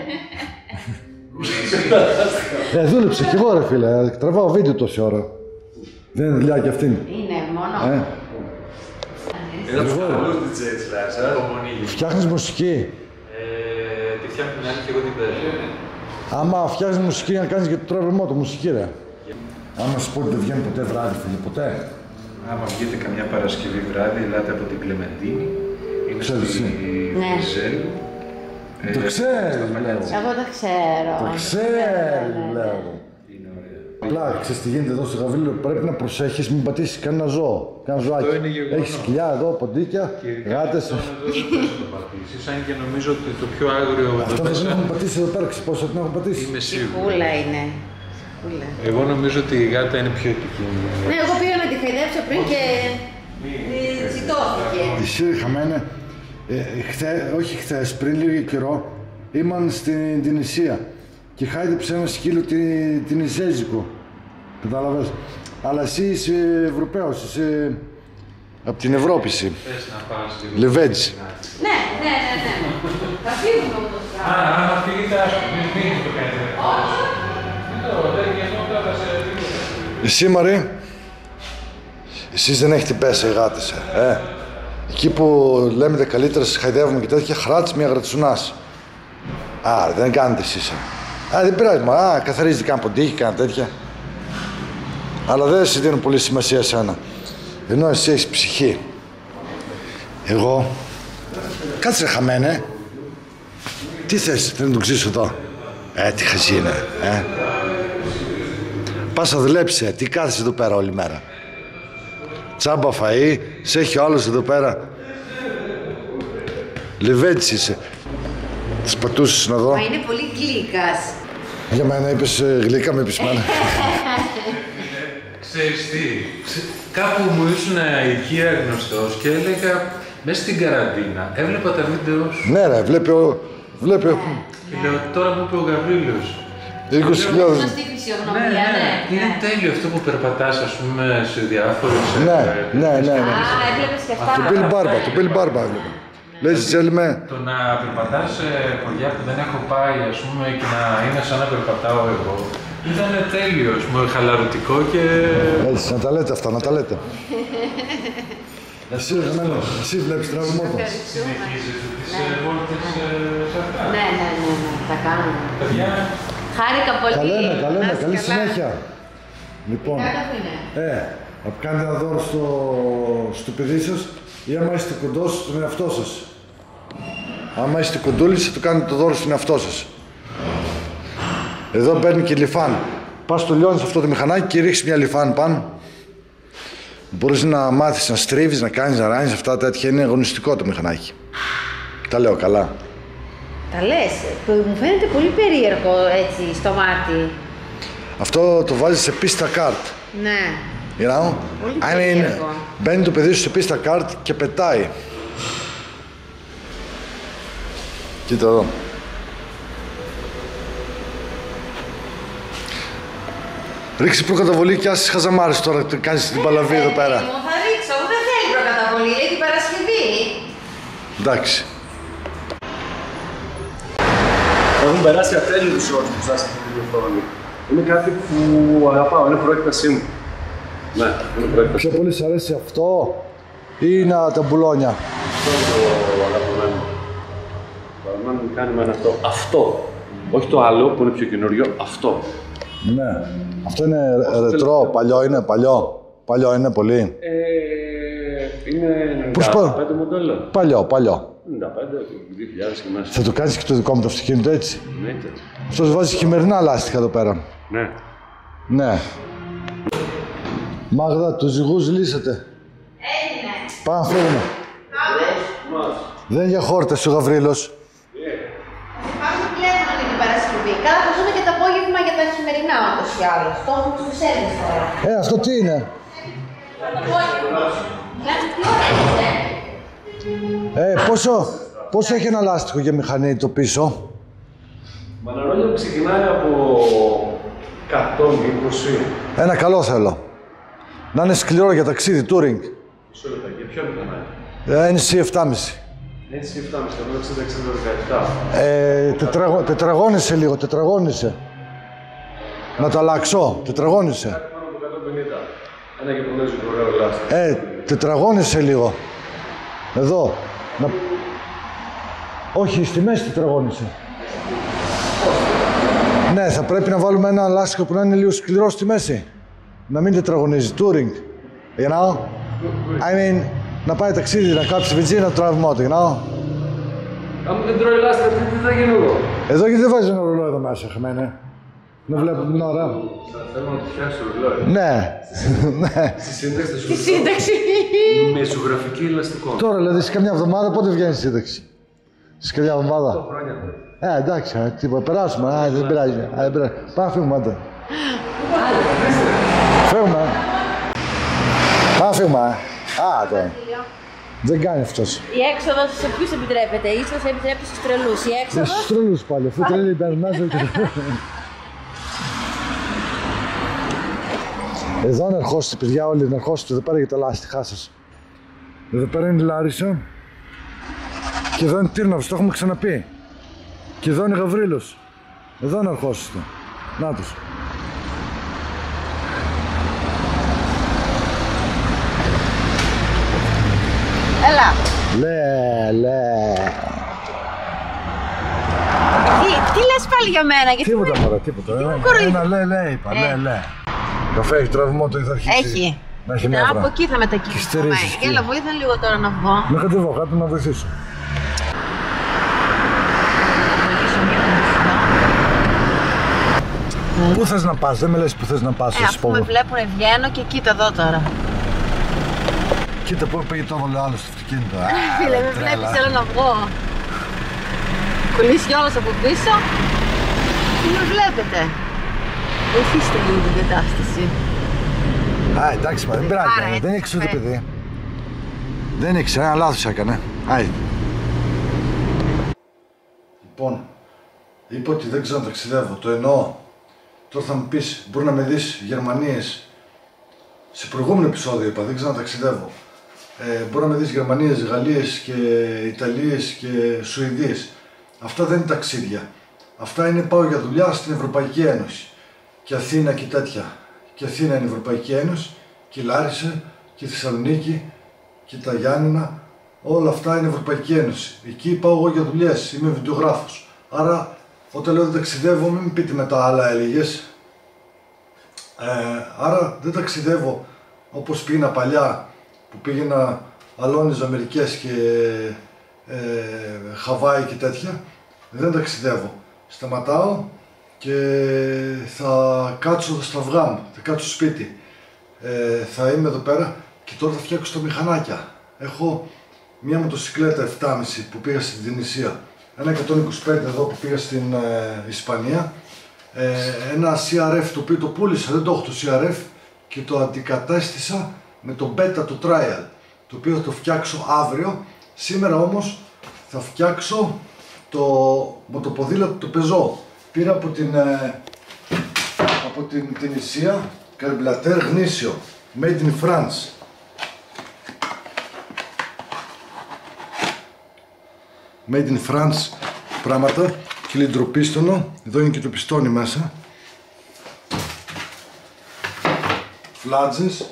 Ε, δούλεψε κι εγώ ρε φίλε. Τραβάω βίντεο τόση ώρα. Δεν είναι δουλειά κι αυτήν. Είναι μόνο. Ε. Ένα από τους καλούς ντι τζέι της Λάρισα, το Μονίγι. Φτιάχνεις μουσική. Ε, τη φτιάχνει την άλλη και εγώ την παίζω. Άμα φτιάχνεις μουσική να κάνεις και το travel moto μουσική ρε. Άμα σου πω ότι δεν βγαίνει ποτέ βράδυ φίλε, ποτέ. Άμα βγείτε καμιά Παρασκευή βράδυ, ελάτε από την Κλεμεντίνη. Είναι στη Βριζέλ. Το ξέρει, λέω. Εγώ το ξέρω. Το ξέρει, λέω. Απλά ξέρεις τι γίνεται εδώ στο Γαβρίλιο, πρέπει να προσέχεις μην πατήσεις κανένα ζώο. Κανένα ζωάκι. Έχεις σκυλιά εδώ, ποντίκια, γάτες. Αν και νομίζω ότι το πιο άγριο εδώ αυτό μέσα... δεν έχουν πατήσει εδώ πέρα, πόσο την έχουν πατήσει. Είμαι σίγουρος. Πούλα είναι. Εγώ νομίζω ότι η γάτα είναι πιο επικίνδυνη. Ναι, εγώ πήγα να τη χαϊδέψω πριν και ζητώθηκε. Εσύ χαμένε, χθε, όχι χθες, πριν λίγο καιρό, ήμουν στην Τινησία και χάιδεψε ένα σκύλο την, την Ιζέζικο. Κατάλαβες. Αλλά εσύ είσαι Ευρωπαίος, είσαι από την Ευρώπη εσύ. Θες να πας λίγο. Λεβέντζη. Ναι, ναι, ναι, ναι. Θα φύγουμε από το Α, άμα φύγετε, ας πούμε, μην το κάνετε. Όχι. Δεν το, δεν γεννώ, θα σε δείτε. Εσύ Μαρή, εσείς δεν έχετε πέσει οι γάτες, ε. Εκεί που λέμε τα καλύτερα σας χαϊδεύουμε και τέτοια, χράτς μια γρατσουνάς. Α, δεν κάνετε εσείς. Α, δεν πειράζει, μα, α, καθαρίζετε καν ποντίκι, καν τέτοια. Αλλά δεν σε δίνουν πολύ σημασία σένα. Ενώ εσύ έχεις ψυχή. Εγώ, κάτσε ρε χαμένε. Τι θες, θέλω να τον ξύσω εδώ. Ε, τι χαζί είναι, ε. Πας να δουλέψεις, ε, τι κάθεσαι εδώ πέρα όλη μέρα. Τσάμπα φαΐ, σε έχει ο άλλος εδώ πέρα. Λεβέντης είσαι. Τις πατούσες να δω. Μα είναι πολύ γλύκας. Για μένα είπες ε, γλύκα, με είπες μάνα. Ξέρεις τι, κάπου μου ήσουν οικία γνωστός και έλεγα μέσα στην καραντίνα, έβλεπα τα βίντεο σου. Ναι ρε, βλέπει ο... βλέπει ο... Και λέω, τώρα μου είπε ο Γαβρίλιος. είκοσι χιλιάδες. Σωστή φυσιογνωμία, Ναι, ναι, ναι. είναι τέλειο αυτό που περπατάς, ας πούμε, σε διάφορες... Ναι, ναι, ναι, ναι. Α, έβλεπες και αυτά. Το Bill Barber, το Bill Barber έβλεπα. Ladies and gentlemen. Το να περπατάς σε χωριά που δεν έχω πάει, ας πούμε, και να είναι σαν να περπατάω εγώ, ήταν τέλειο, ας πούμε, χαλαρωτικό και... Έτσι, να τα λέτε αυτά, να τα λέτε. Εσύ, εμένα, εσύ βλέπεις travel moto. Συνεχίζεις τις βόλτες σε αυτά. Ναι, ναι, ναι, ναι, τα κάνουμε. Παιδιά, Χάρηκα πολύ. Καλέ με, καλέ Να με, είσαι καλή καλά. συνέχεια. Λοιπόν, Κάτω που είναι. ε, να κάνετε ένα δώρο στο, στο παιδί σας ή άμα είστε κοντός στον εαυτό σας. Άμα είστε κοντούλης, θα του κάνετε το δώρο στον εαυτό σας. Εδώ παίρνει και λιφάν. Πας το λιώνεις αυτό το μηχανάκι και ρίξεις μια λιφάν πάνω. Μπορείς να μάθεις να στρίβεις, να κάνεις, να ράνεις αυτά τέτοια. Είναι αγωνιστικό το μηχανάκι. Τα λέω καλά. Τα λες, που μου φαίνεται πολύ περίεργο έτσι στο μάτι. Αυτό το βάζεις σε πίστα καρτ. Ναι. You know? Πολύ I mean, περίεργο. μπαίνει το παιδί σου σε πίστα καρτ και πετάει. Κοίτα εδώ. Ρίξει προκαταβολή και άσε χαζαμάρες τώρα, κάνεις την παλαβή εδώ πέρα. Μου θα ρίξω, εγώ δεν θέλει προκαταβολή, λέει την Παρασκευή. Εντάξει. Έχουν περάσει ατέλειωτους όρους που σας αυτή την οθόνη. Είναι κάτι που αγαπάω, είναι προέκτασή μου. Ναι, είναι προέκτασή μου. Πιο πολύ σ' αρέσει αυτό ή είναι τα μπουλόνια? Αυτό το αγαπημένο. Το αγαπημένο μου κάνει με αυτό. Αυτό. Όχι το άλλο που είναι πιο καινούριο, αυτό. Ναι. Αυτό είναι ρετρό, παλιό είναι, παλιό. Παλιό είναι πολύ. Ε, είναι Πώς ενενήντα πέντε μοντέλο. Παλιό, παλιό. ενενήντα πέντε, δύο χιλιάδες και μέσα. Θα το κάνεις και το δικό μου το αυτοκίνητο έτσι? Ναι, έτσι. Αυτός βάζει χειμερινά λάστιχα εδώ πέρα. Ναι. Ναι. Μάγδα, τους ζυγούς λύσατε. Έγινε. Πάμε να φύγουμε. Πάμε. Δεν είναι για χόρτες ο Γαβρίλος. Πάμε τηλέφωνο για την Παρασκευή. Καλά, θα ζούμε και το απόγευμα για τα χειμερινά ούτως ή άλλως. Το έχουμε στο σέρβις τώρα. Ε, αυτό τι είναι? Το απόγευμα. Κάτι τι ώρα είσαι? Ε, πόσο, πόσο έχει ένα λάστιχο για μηχανή το πίσω? Μαναρόλια που ξεκινάει από εκατόν είκοσι. Ένα καλό θέλω. Να είναι σκληρό για ταξίδι, touring. Μισό λεπτό, για ποιο μηχανάκι? Ε, Εν Σι επτά κόμμα πέντε. Έτσι επτά κόμμα πέντε, εξήντα εξήντα δεκαεπτά. Ε, τετραγω, τετραγώνισε λίγο, τετραγώνισε. Να το αλλάξω, τετραγώνισε. Πάνω από εκατόν πενήντα. Ένα γερμανέζικο ωραίο λάστιχο. Ε, τετραγώνισε λίγο. Εδώ. Να... Όχι, στη μέση τετραγώνισε. Ναι, θα πρέπει να βάλουμε ένα λάστιχο που να είναι λίγο σκληρό στη μέση. Να μην τετραγωνίζει, touring. You know? I mean, να πάει ταξίδι, να κάψει βενζίνα, να τραβεί μότο, you know? Αν δεν τρώει λάστιχο, τι θα γίνει εγώ? Εδώ γιατί δεν βάζει ένα ρολόι εδώ μέσα, χαμένε. Να βλέπω την ώρα. Θέλω να του φτιάξω ρολόι. Ναι, ναι. Στη σύνταξη θα σου Τη σύνταξη. με ισογραφική ελαστικό. Τώρα δηλαδή σε καμιά εβδομάδα πότε βγαίνει η σύνταξη? Σε καμιά εβδομάδα. Χρόνια. Ε, εντάξει, ε, τίποτα, περάσουμε, α, δεν πειράζει. Α, δεν πειράζει. Πάμε να φύγουμε, άντε. Φύγουμε. Πάμε να φύγουμε, ε. Α, τώρα. Δεν κάνει αυτός. Η έξοδος σε ποιους επιτρέπεται? Ίσως επιτρέπει στους τρελούς. Η έξοδος. Στους τρελούς πάλι, αφού τρελή ήταν μέσα. Εδώ να ερχόσαστε, παιδιά, όλοι να ερχόσαστε εδώ πέρα για τα λάστιχά σας. Εδώ πέρα είναι η Λάρισα. Και εδώ είναι Τύρναβος, το έχουμε ξαναπεί. Και εδώ είναι Γαβρίλος. Εδώ να ερχόσαστε. Να τους. Έλα. Λέ, λέ. Τι, τι λες πάλι για μένα? Γιατί Τίποτα μωρέ, τίποτα. Ένα, κοροϊδεύεις. ένα λέ, λέ, είπα, λέ, λέ. Καφέ έχει τραβημό, το θα αρχίσει. Έχει. Να έχει Να, νεύρα. από εκεί θα μετακινηθούμε. Χυστερίζεις εκεί. Έλα, βοήθα λίγο τώρα να βγω. Να κατεβώ κάτω να βοηθήσω. Πού θες να πας, δεν με λες που θες να πας, Ε, θα σου αφού πω. με βλέπουνε βγαίνω και κοίτα εδώ τώρα. Κοίτα πού πήγε το έβαλε άλλο στο αυτοκίνητο. Α, Φίλε, με τρέλα. βλέπεις, θέλω να βγω. Κολλήσει κιόλας από πίσω και με βλέπετε. Βοηθήστε λίγο την κατάσταση. Α, εντάξει, μα δεν Άρα, πειράζει, έτσι δεν ήξερε το φαίνεται. παιδί. Δεν ήξερε, ένα λάθος έκανε. Άι. Λοιπόν, είπα ότι δεν ξέρω να ταξιδεύω, το εννοώ. Τώρα θα μου πεις, μπορεί να με δεις Γερμανίες. Σε προηγούμενο επεισόδιο είπα, δεν ξέρω να ταξιδεύω. Ε, μπορεί να με δεις Γερμανίες, Γαλλίες και Ιταλίες και Σουηδίες. Αυτά δεν είναι ταξίδια. Αυτά είναι πάω για δουλειά στην Ευρωπαϊκή Ένωση. Και Αθήνα και τέτοια. Και Αθήνα είναι Ευρωπαϊκή Ένωση, και η Λάρισα, και η Θεσσαλονίκη, και τα Γιάννηνα. Όλα αυτά είναι Ευρωπαϊκή Ένωση. Εκεί πάω εγώ για δουλειές, είμαι βιντεογράφος. Άρα, όταν λέω δεν ταξιδεύω, μην πείτε μετά άλλα έλεγες. Ε, άρα δεν ταξιδεύω όπως πήγαινα παλιά, που πήγαινα αλώνιζα μερικές και ε, Χαβάη και τέτοια. Δεν ταξιδεύω. Σταματάω και θα κάτσω στα αυγά μου, θα κάτσω στο σπίτι. Ε, θα είμαι εδώ πέρα και τώρα θα φτιάξω τα μηχανάκια. Έχω μια μοτοσυκλέτα επτά κόμμα πέντε που πήγα στην Τινησία, ένα εκατόν είκοσι πέντε εδώ που πήγα στην ε, Ισπανία, ε, ένα σι αρ εφ το οποίο το πούλησα, δεν το έχω το σι αρ εφ και το αντικατέστησα με το Beta, το Trial, το οποίο θα το φτιάξω αύριο. Σήμερα όμως θα φτιάξω το μοτοποδήλατο του Peugeot. Πήρα από την, ε, από την, την Ισία, καρμπλατέρ γνήσιο, made in France. Made in France πράγματα, κυλιντροπίστονο, εδώ είναι και το πιστόνι μέσα. Φλάτζες.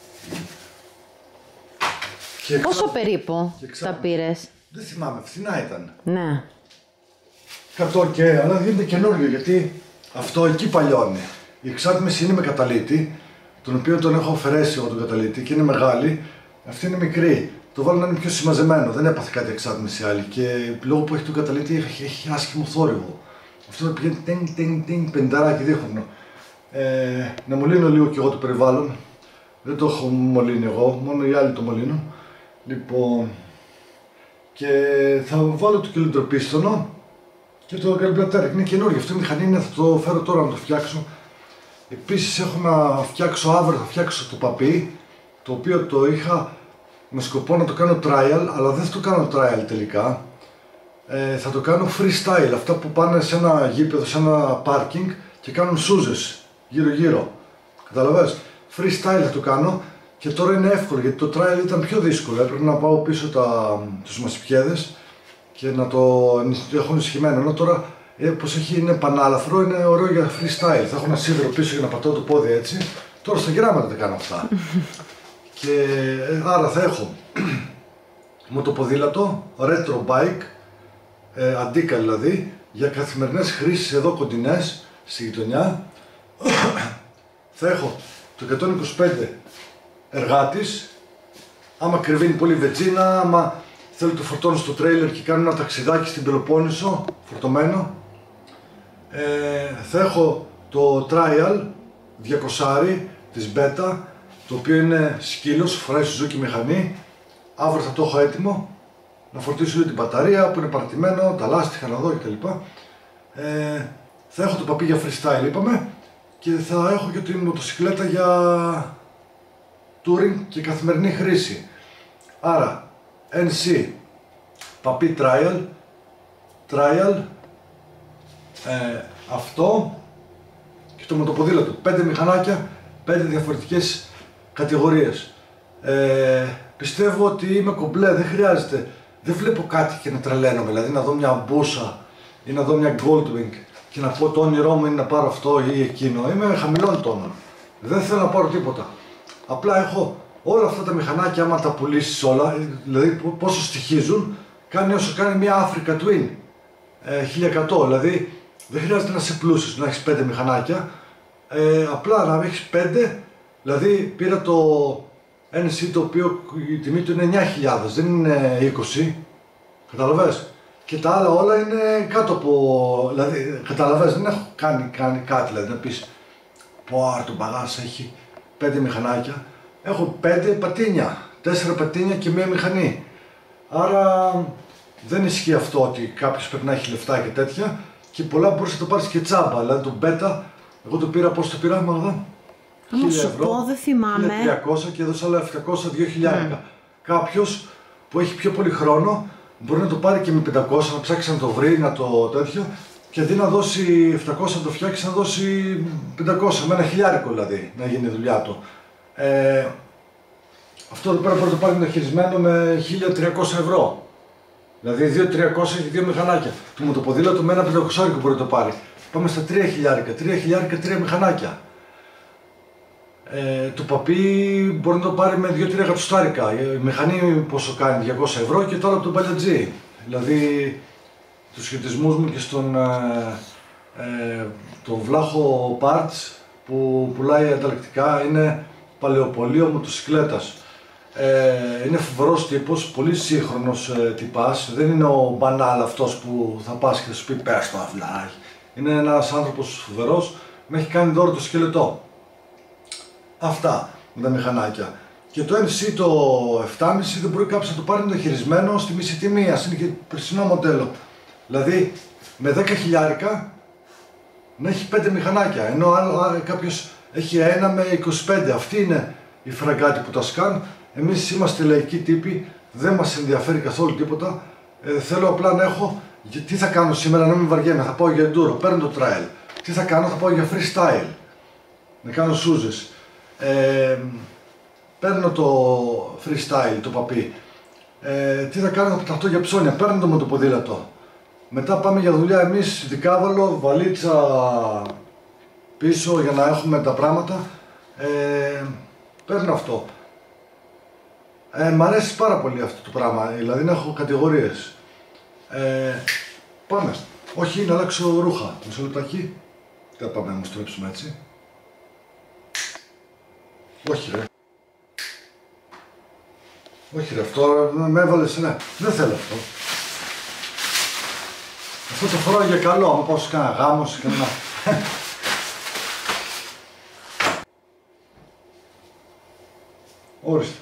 Πόσο περίπου τα πήρες? Δεν θυμάμαι, φθηνά ήταν. Ναι. εκατό και, αλλά γίνεται καινούριο γιατί αυτό εκεί παλιώνει. Η εξάτμιση είναι με καταλήτη, τον οποίο τον έχω αφαιρέσει εγώ τον καταλήτη και είναι μεγάλη. Αυτή είναι μικρή. Το βάλω να είναι πιο συμμαζεμένο, δεν έπαθε κάτι εξάτμιση άλλη και λόγω που έχει τον καταλήτη έχει, έχει άσχημο θόρυβο. Αυτό το πηγαίνει τινγκ τινγκ τινγκ πενταράκι δίχρονο. Ε, να μολύνω λίγο κι εγώ το περιβάλλον. Δεν το έχω μολύνει εγώ, μόνο οι άλλοι το μολύνουν. Λοιπόν, και θα βάλω το κυλιντροπίστονο και το καρμπλατέρ. Είναι καινούργιο, αυτή η μηχανή είναι, θα το φέρω τώρα να το φτιάξω. Επίσης έχω να φτιάξω αύριο, θα φτιάξω το παπί, το οποίο το είχα με σκοπό να το κάνω trial, αλλά δεν θα το κάνω trial τελικά. Ε, θα το κάνω freestyle, αυτά που πάνε σε ένα γήπεδο, σε ένα parking και κάνουν σούζες γύρω γύρω. Καταλαβες, freestyle θα το κάνω και τώρα είναι εύκολο γιατί το trial ήταν πιο δύσκολο. Έπρεπε να πάω πίσω τα, τους μασιπιέδες και να το έχω ενισχυμένο. Ενώ τώρα ε, πως έχει, είναι πανάλαφρο, είναι ωραίο για freestyle. Θα έχω ένα σίδερο πίσω για να πατώ το πόδι έτσι. Τώρα στα γράμματα τα κάνω αυτά. Και ε, άρα θα έχω μοτοποδήλατο, retro bike, ε, αντίκα δηλαδή, για καθημερινές χρήσεις εδώ κοντινές, στη γειτονιά. Θα έχω το εκατόν είκοσι πέντε εργάτης, άμα κρυβίνει πολύ βενζίνα, άμα θέλω το φορτώνω στο τρέιλερ και κάνω ένα ταξιδάκι στην Πελοπόννησο, φορτωμένο. Ε, θα έχω το trial διακόσια της Beta, το οποίο είναι σκύλος, φοράει Suzuki μηχανή. Αύριο θα το έχω έτοιμο, να φορτίσω την μπαταρία που είναι παρατημένο, τα λάστιχα να δω κτλ. Ε, θα έχω το παπί για freestyle είπαμε και θα έχω και την μοτοσυκλέτα για touring και καθημερινή χρήση. Άρα, εν σι, παπί trial, trial, ε, αυτό και το μοτοποδήλατο. Πέντε μηχανάκια, πέντε διαφορετικές κατηγορίες. Ε, πιστεύω ότι είμαι κομπλέ, δεν χρειάζεται, δεν βλέπω κάτι και να τρελαίνομαι, δηλαδή να δω μια μπούσα ή να δω μια Goldwing και να πω το όνειρό μου είναι να πάρω αυτό ή εκείνο. Είμαι χαμηλών τόνων, δεν θέλω να πάρω τίποτα. Απλά έχω όλα αυτά τα μηχανάκια, άμα τα πουλήσεις όλα, δηλαδή πόσο στοιχίζουν, κάνει όσο κάνει μια Africa Twin ε, χίλια εκατό, δηλαδή δεν χρειάζεται να είσαι πλούσιος, να έχεις πέντε μηχανάκια, ε, απλά να έχεις πέντε, δηλαδή πήρα το εν σι το οποίο η τιμή του είναι εννιά χιλιάδες, δεν είναι είκοσι, καταλαβες, και τα άλλα όλα είναι κάτω από, δηλαδή καταλαβες, δεν έχω κάνει, κάνει κάτι, δηλαδή να πεις πω το μπαγάς έχει πέντε μηχανάκια, έχω πέντε πατίνια, τέσσερα πατίνια και μία μηχανή, άρα δεν ισχύει αυτό ότι κάποιος πρέπει να έχει λεφτά και τέτοια και πολλά μπορείς να το πάρεις και τσάμπα, δηλαδή το Beta, εγώ το πήρα, πώς το πήρα, μαγδά, να σου πω, δεν θυμάμαι. χίλια τριακόσια και έδωσα άλλα επτακόσια δύο χιλιάδες. Mm. Κάποιος που έχει πιο πολύ χρόνο μπορεί να το πάρει και με πεντακόσια, να ψάξει να το βρει, να το τέτοιο και αντί να δώσει επτακόσια να το φτιάξει, να δώσει πεντακόσια, με ένα χιλιάρικο δηλαδή, να γίνει η δουλειά του. Ε, αυτό εδώ πέρα μπορεί να το πάρει μεταχειρισμένο με χίλια τριακόσια ευρώ. Δηλαδή δύο χιλιάδες τριακόσια και δύο μηχανάκια. Το μοτοποδήλατο με ένα πεντακόσια μπορεί να το πάρει. Πάμε στα τρία χιλιάρικα, τρία χιλιάρικα, τρία μηχανάκια. Ε, το παπί μπορεί να το πάρει με δύο τρία εκατοστάρικα. Η μηχανή πόσο κάνει, διακόσια ευρώ και τώρα από τον παλιατζή. Δηλαδή τους σχετισμούς μου και στον ε, ε, τον Βλάχο Parts που πουλάει ανταλλακτικά είναι παλαιοπωλείο μοτοσυκλέτας. Ε, είναι φοβερός τύπος, πολύ σύγχρονος ε, τυπάς. Δεν είναι ο μπανάλ αυτός που θα πας και θα σου πει πες το αυλάκι. Είναι ένας άνθρωπος φοβερός, με έχει κάνει δώρο το σκελετό. Αυτά με τα μηχανάκια. Και το εν σι το επτά κόμμα πέντε δεν μπορεί κάποιος να το πάρει μεταχειρισμένο στη μισή τιμή, ας είναι και περσινό μοντέλο. Δηλαδή με δέκα χιλιάρικα να έχει πέντε μηχανάκια, ενώ κάποιος έχει ένα με είκοσι πέντε. Αυτή είναι η φραγκάτη που τα σκάν. Εμείς είμαστε λαϊκοί τύποι, δεν μας ενδιαφέρει καθόλου τίποτα. Ε, θέλω απλά να έχω Τι θα κάνω σήμερα, να μην βαριέμαι, θα πάω για enduro, παίρνω το trial. Τι θα κάνω, θα πάω για freestyle. Να κάνω σούζες. Ε, παίρνω το freestyle, το παπί. Ε, τι θα κάνω, θα πεταχτώ για ψώνια, παίρνω το μοτοποδήλατο. Μετά πάμε για δουλειά εμείς, Δικάβαλο, βαλίτσα πίσω για να έχουμε τα πράγματα. Ε, παίρνω αυτό. Ε, μ' αρέσει πάρα πολύ αυτό το πράγμα, δηλαδή να έχω κατηγορίες. Ε, πάμε. Όχι, να αλλάξω ρούχα. Μισό λεπτάκι. Τι θα πάμε να μου στρέψουμε έτσι. Όχι ρε. Όχι ρε, αυτό με έβαλες, ναι. Δεν θέλω αυτό. Αυτό το φοράω για καλό, άμα πάω σε κανένα γάμο, σε κανένα... Ορίστε.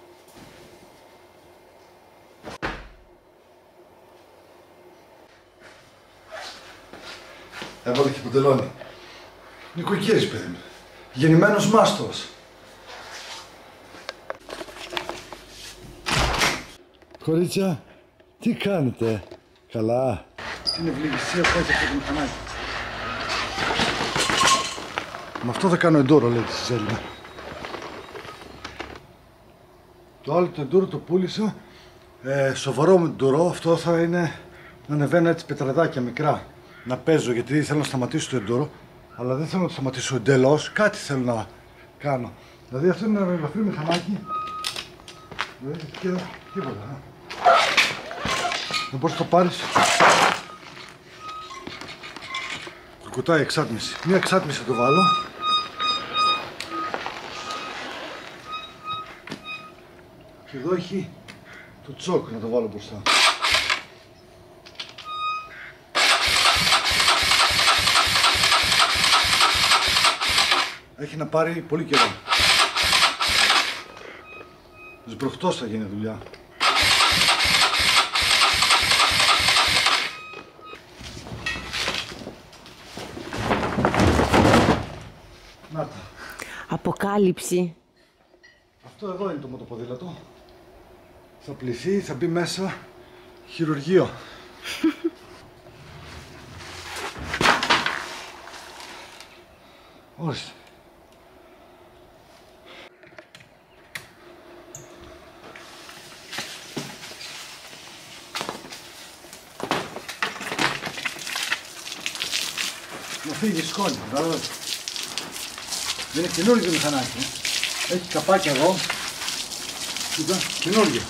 Έβαλε και παντελόνι. Νοικοκύρης, παιδί μου. Γεννημένος μάστορας. Κορίτσια, τι κάνετε, καλά? Την ευλογησία που έχει αυτό το μηχανάκι. Με αυτό θα κάνω εντούρο, λέει τη Σέλινα. Το άλλο το εντούρο το πούλησα. Ε, σοβαρό με εντούρο, αυτό θα είναι να ανεβαίνω έτσι πετραδάκια μικρά. Να παίζω, γιατί θέλω να σταματήσω το εντούρο, αλλά δεν θέλω να το σταματήσω εντελώς, κάτι θέλω να κάνω. Δηλαδή αυτό είναι ένα ελαφρύ μηχανάκι. Δηλαδή και τίποτα. Δεν μπορείς να το πάρεις. Κουρκουτάει εξάτμιση. Μία εξάτμιση θα το βάλω. Και εδώ έχει το τσόκ να το βάλω μπροστά. Έχει να πάρει πολύ καιρό. Σμπροχτός θα γίνει δουλειά. Να τα. Αποκάλυψη. Αυτό εδώ είναι το μοτοποδήλατο. Θα πληθεί, θα μπει μέσα χειρουργείο. Ορίστε. Να φύγει σκόνη, κατάλαβες. Είναι καινούργιο μηχανάκι. Έχει καπάκια εδώ. Κοίτα, καινούργιο.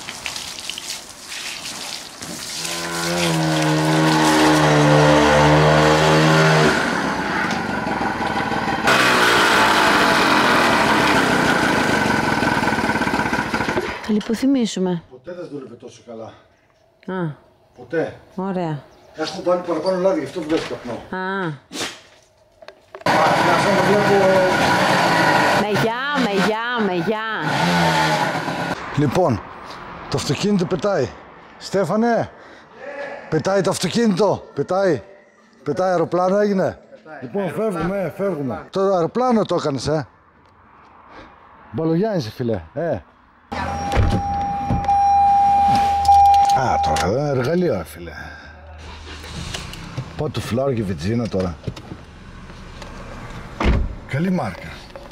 Θα λιποθυμίσουμε. Ποτέ δεν δούλευε τόσο καλά. Α, Ποτέ. ωραία. Έχω βάλει παραπάνω λάδι, γι' αυτό βλέπω καπνό. Α. Να αυτό το βλέπω. Με γεια, με γεια, με γεια. Λοιπόν, το αυτοκίνητο πετάει. Στέφανε, πετάει το αυτοκίνητο. Πετάει. Πετάει αεροπλάνο, έγινε. Πετάει. Λοιπόν, αεροπλάνο. φεύγουμε, φεύγουμε. Αεροπλάνο. Το αεροπλάνο το έκανες, ε. Μπαλογιάννης, φίλε, ε. Α, τώρα εδώ είναι εργαλείο, φίλε. Πάω το φλάρο και βιτζίνα τώρα. Καλή μάρκα.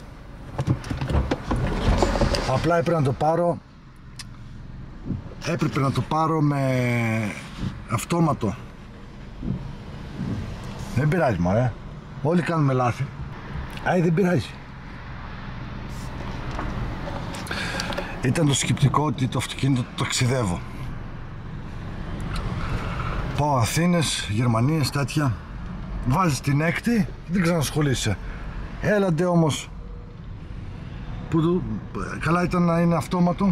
Απλά έπρεπε να το πάρω. Έπρεπε να το πάρω με αυτόματο. Δεν πειράζει, μωρέ. Όλοι κάνουμε λάθη. Άι, δεν πειράζει. Ήταν το σκεπτικό ότι το αυτοκίνητο το ταξιδεύω. Πάω Αθήνες, Γερμανίες, τέτοια. Βάζεις την έκτη και δεν ξανασχολείσαι. Έλαντε όμως που το... καλά ήταν να είναι αυτόματο.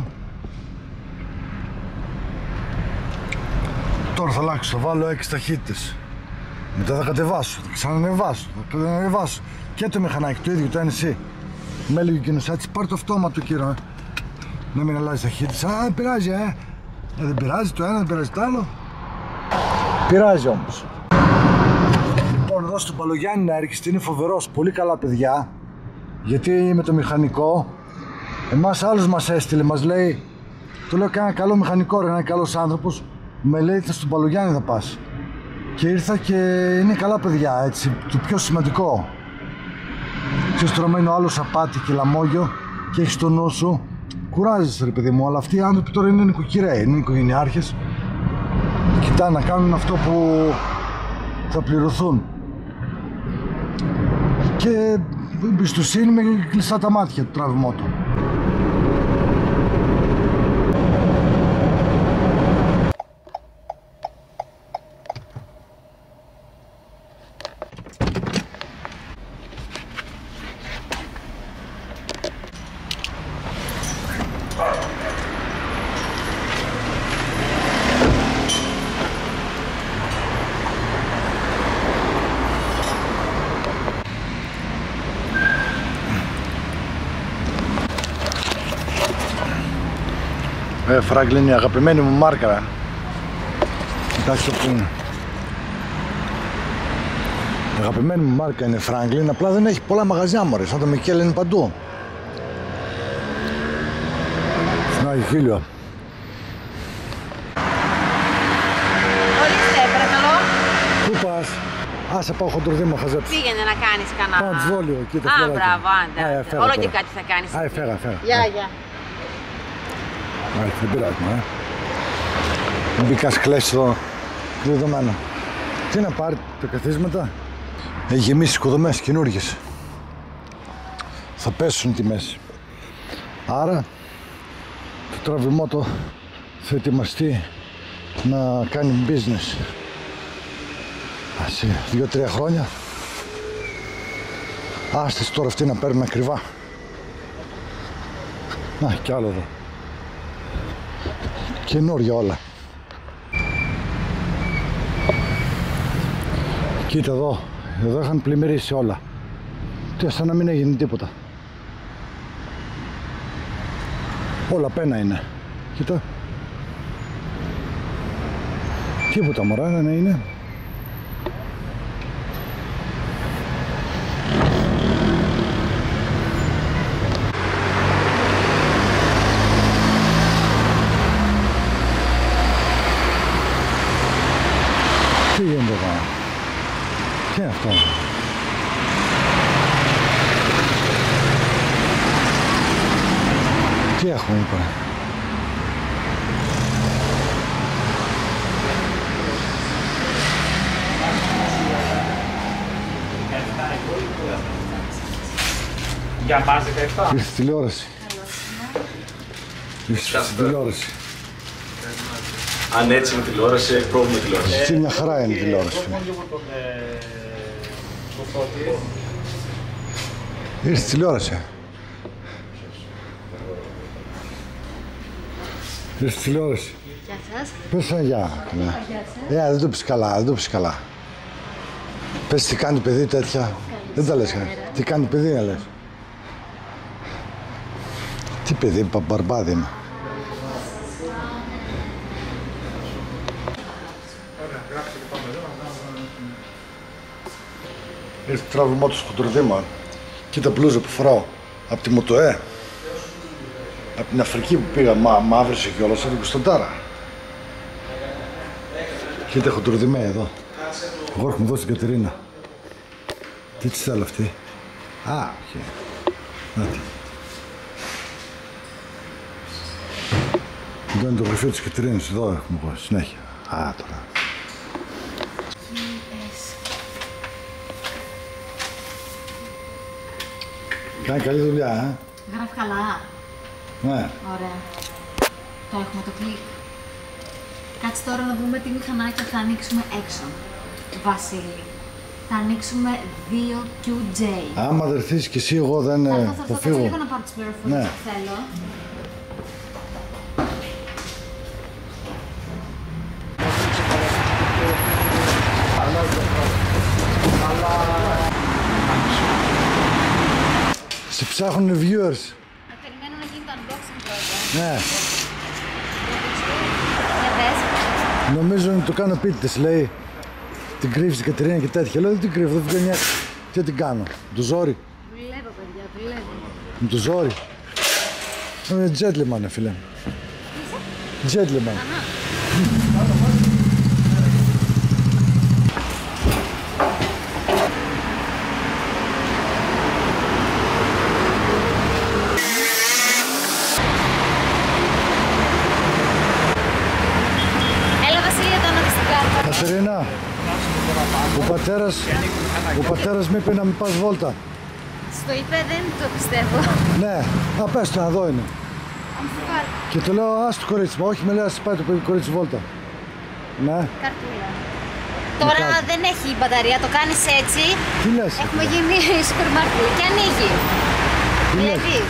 Τώρα θα αλλάξω, θα βάλω έξι ταχύτητες. Μετά θα κατεβάσω, θα ξανανεβάσω, θα ξανανεβάσω. Και το μηχανάκι το ίδιο, το εν σι. Με έλεγε εκείνος, έτσι πάρ' το αυτόματο, κύριο. Να μην αλλάζει ταχύτητες. Α, δεν πειράζει, ε. ε. Δεν πειράζει το ένα, δεν πειράζει το άλλο. Πειράζει όμως. Λοιπόν, εδώ στον Παλογιάννη να έρχεστε, είναι φοβερός, πολύ καλά παιδιά. Γιατί με το μηχανικό, εμάς άλλος μας έστειλε, μας λέει, το λέω κάνα καλό μηχανικό ρε, ένα καλός άνθρωπος, με λέει θα στον Παλογιάννη θα πας. Και ήρθα και είναι καλά παιδιά, έτσι, το πιο σημαντικό. Ξέρεις τώρα μένει ο άλλος απάτη και λαμόγιο και έχεις το νου σου, κουράζεσαι ρε παιδί μου, αλλά αυτοί οι άνθρωποι τώρα είναι νοικοκυρέοι, είναι οικογενειάρχες. Κοιτάνε να κάνουν αυτό που θα πληρωθούν. Και εμπιστοσύνη με κλειστά τα μάτια του τραυμό του. Ε, Franklin είναι η αγαπημένη μου μάρκα. Κοιτάξτε που είναι. Η αγαπημένη μου μάρκα είναι Franklin, απλά δεν έχει πολλά μαγαζιά μωρέ, σαν το Μικέλ είναι παντού. Να, η χίλιο. Ορίστε, παρακαλώ. Πού πας? Άσε πάω χοντροδήμα χαζέψω. Πήγαινε να κάνεις κανένα. Πάω τσβόλιο, κοίτα. Α, μπράβο, άντε. Όλο και κάτι θα κάνεις. Α, έφερα, έφερα. Γεια, γεια. Άι, δεν πειράζει, ε. Μην μπήκας κλαίσει το δεδομένο. Τι να πάρει τα καθίσματα? Έχει γεμίσει οικοδομές καινούργιες. Θα πέσουν οι τιμές. Άρα το τραυμότο θα ετοιμαστεί να κάνει business. Σε δύο τρία χρόνια άστες τώρα αυτοί να παίρνουν ακριβά. Να, κι άλλο εδώ. Καινούργια όλα. Κοίτα εδώ. Εδώ είχαν πλημμυρίσει όλα. Τι, σαν να μην έγινε τίποτα. Όλα πένα είναι. Κοίτα. Τίποτα μωρά, να είναι. Τι γίνεται εδώ? Τι είναι αυτό? Τι έχουμε είπα? Για μας δεκαεπτά. Ήρθε στη τηλεόραση. Ήρθε στη τηλεόραση. Αν έτσι είναι τηλεόραση, έχει πρόβλημα τηλεόραση. Έτσι μια χαρά είναι η τηλεόραση. Ήρθε στη τηλεόραση. Ήρθε στη τηλεόραση. Γεια σας. Πες ένα γεια. Ε, δεν το πεις καλά, δεν το πεις καλά. Πες τι κάνει το παιδί τέτοια. Δεν τα λες καλά. Τι κάνει το παιδί να λες. Τι παιδί, μπαρμπάδι είναι. Ήρθε το τραύμα του στο χοντροδήμα. Κοίτα μπλούζα που φοράω. Απ' τη Μοτοέ. Απ' την Αφρική που πήγα, μα, μαύρησε κιόλας από την Κωνσταντάρα. Κοίτα χοντροδημέ εδώ. Εγώ έχουμε δώσει την Κατερίνα. Τι της θέλει αυτή? Α, όχι. Να τι. Εδώ είναι το γραφείο της Κατερίνας, εδώ έχουμε εγώ συνέχεια. Α, τώρα. Κάνει καλή δουλειά, ε. Γράφει καλά. Ναι. Ωραία. Το έχουμε το κλικ. Κάτσε τώρα να δούμε τι μηχανάκια θα ανοίξουμε έξω. Βασίλη. Θα ανοίξουμε δύο κιου τζέι. Άμα δεν έρθεις κι εσύ, εγώ δεν Θα, θα, θα, θα, θα θα φύγω. λίγο να πάρω τις πληροφορίες Ναι. που θέλω. Σε ψάχνουν οι viewers. Να περιμένω να γίνει το unboxing πρώτα. Ναι. Για δες. Νομίζω ότι το κάνω επίτηδες, λέει. Την κρύβεις την Κατερίνα και τέτοια. Λέω δεν την κρύβω, δεν βγαίνει. Τι την κάνω, το ζόρι. Δουλεύω, παιδιά, δουλεύω. Με το ζόρι. Είναι gentleman, φίλε. Gentleman. Κατερίνα, ο πατέρας, ο πατέρας μου είπε να μην πας βόλτα. Στο είπε, δεν το πιστεύω. Ναι, α, πες το, εδώ είναι. Αμφιβάλλω. Και του λέω, ας το κορίτσι μου, όχι με λέει, ας πάει το κορίτσι βόλτα. Ναι. Καρτούλα. Τώρα Μακάρι. δεν έχει μπαταρία, το κάνεις έτσι. Τι λες? Έχουμε γίνει σούπερ μάρκετ και ανοίγει. Τι λες? Βλέπεις.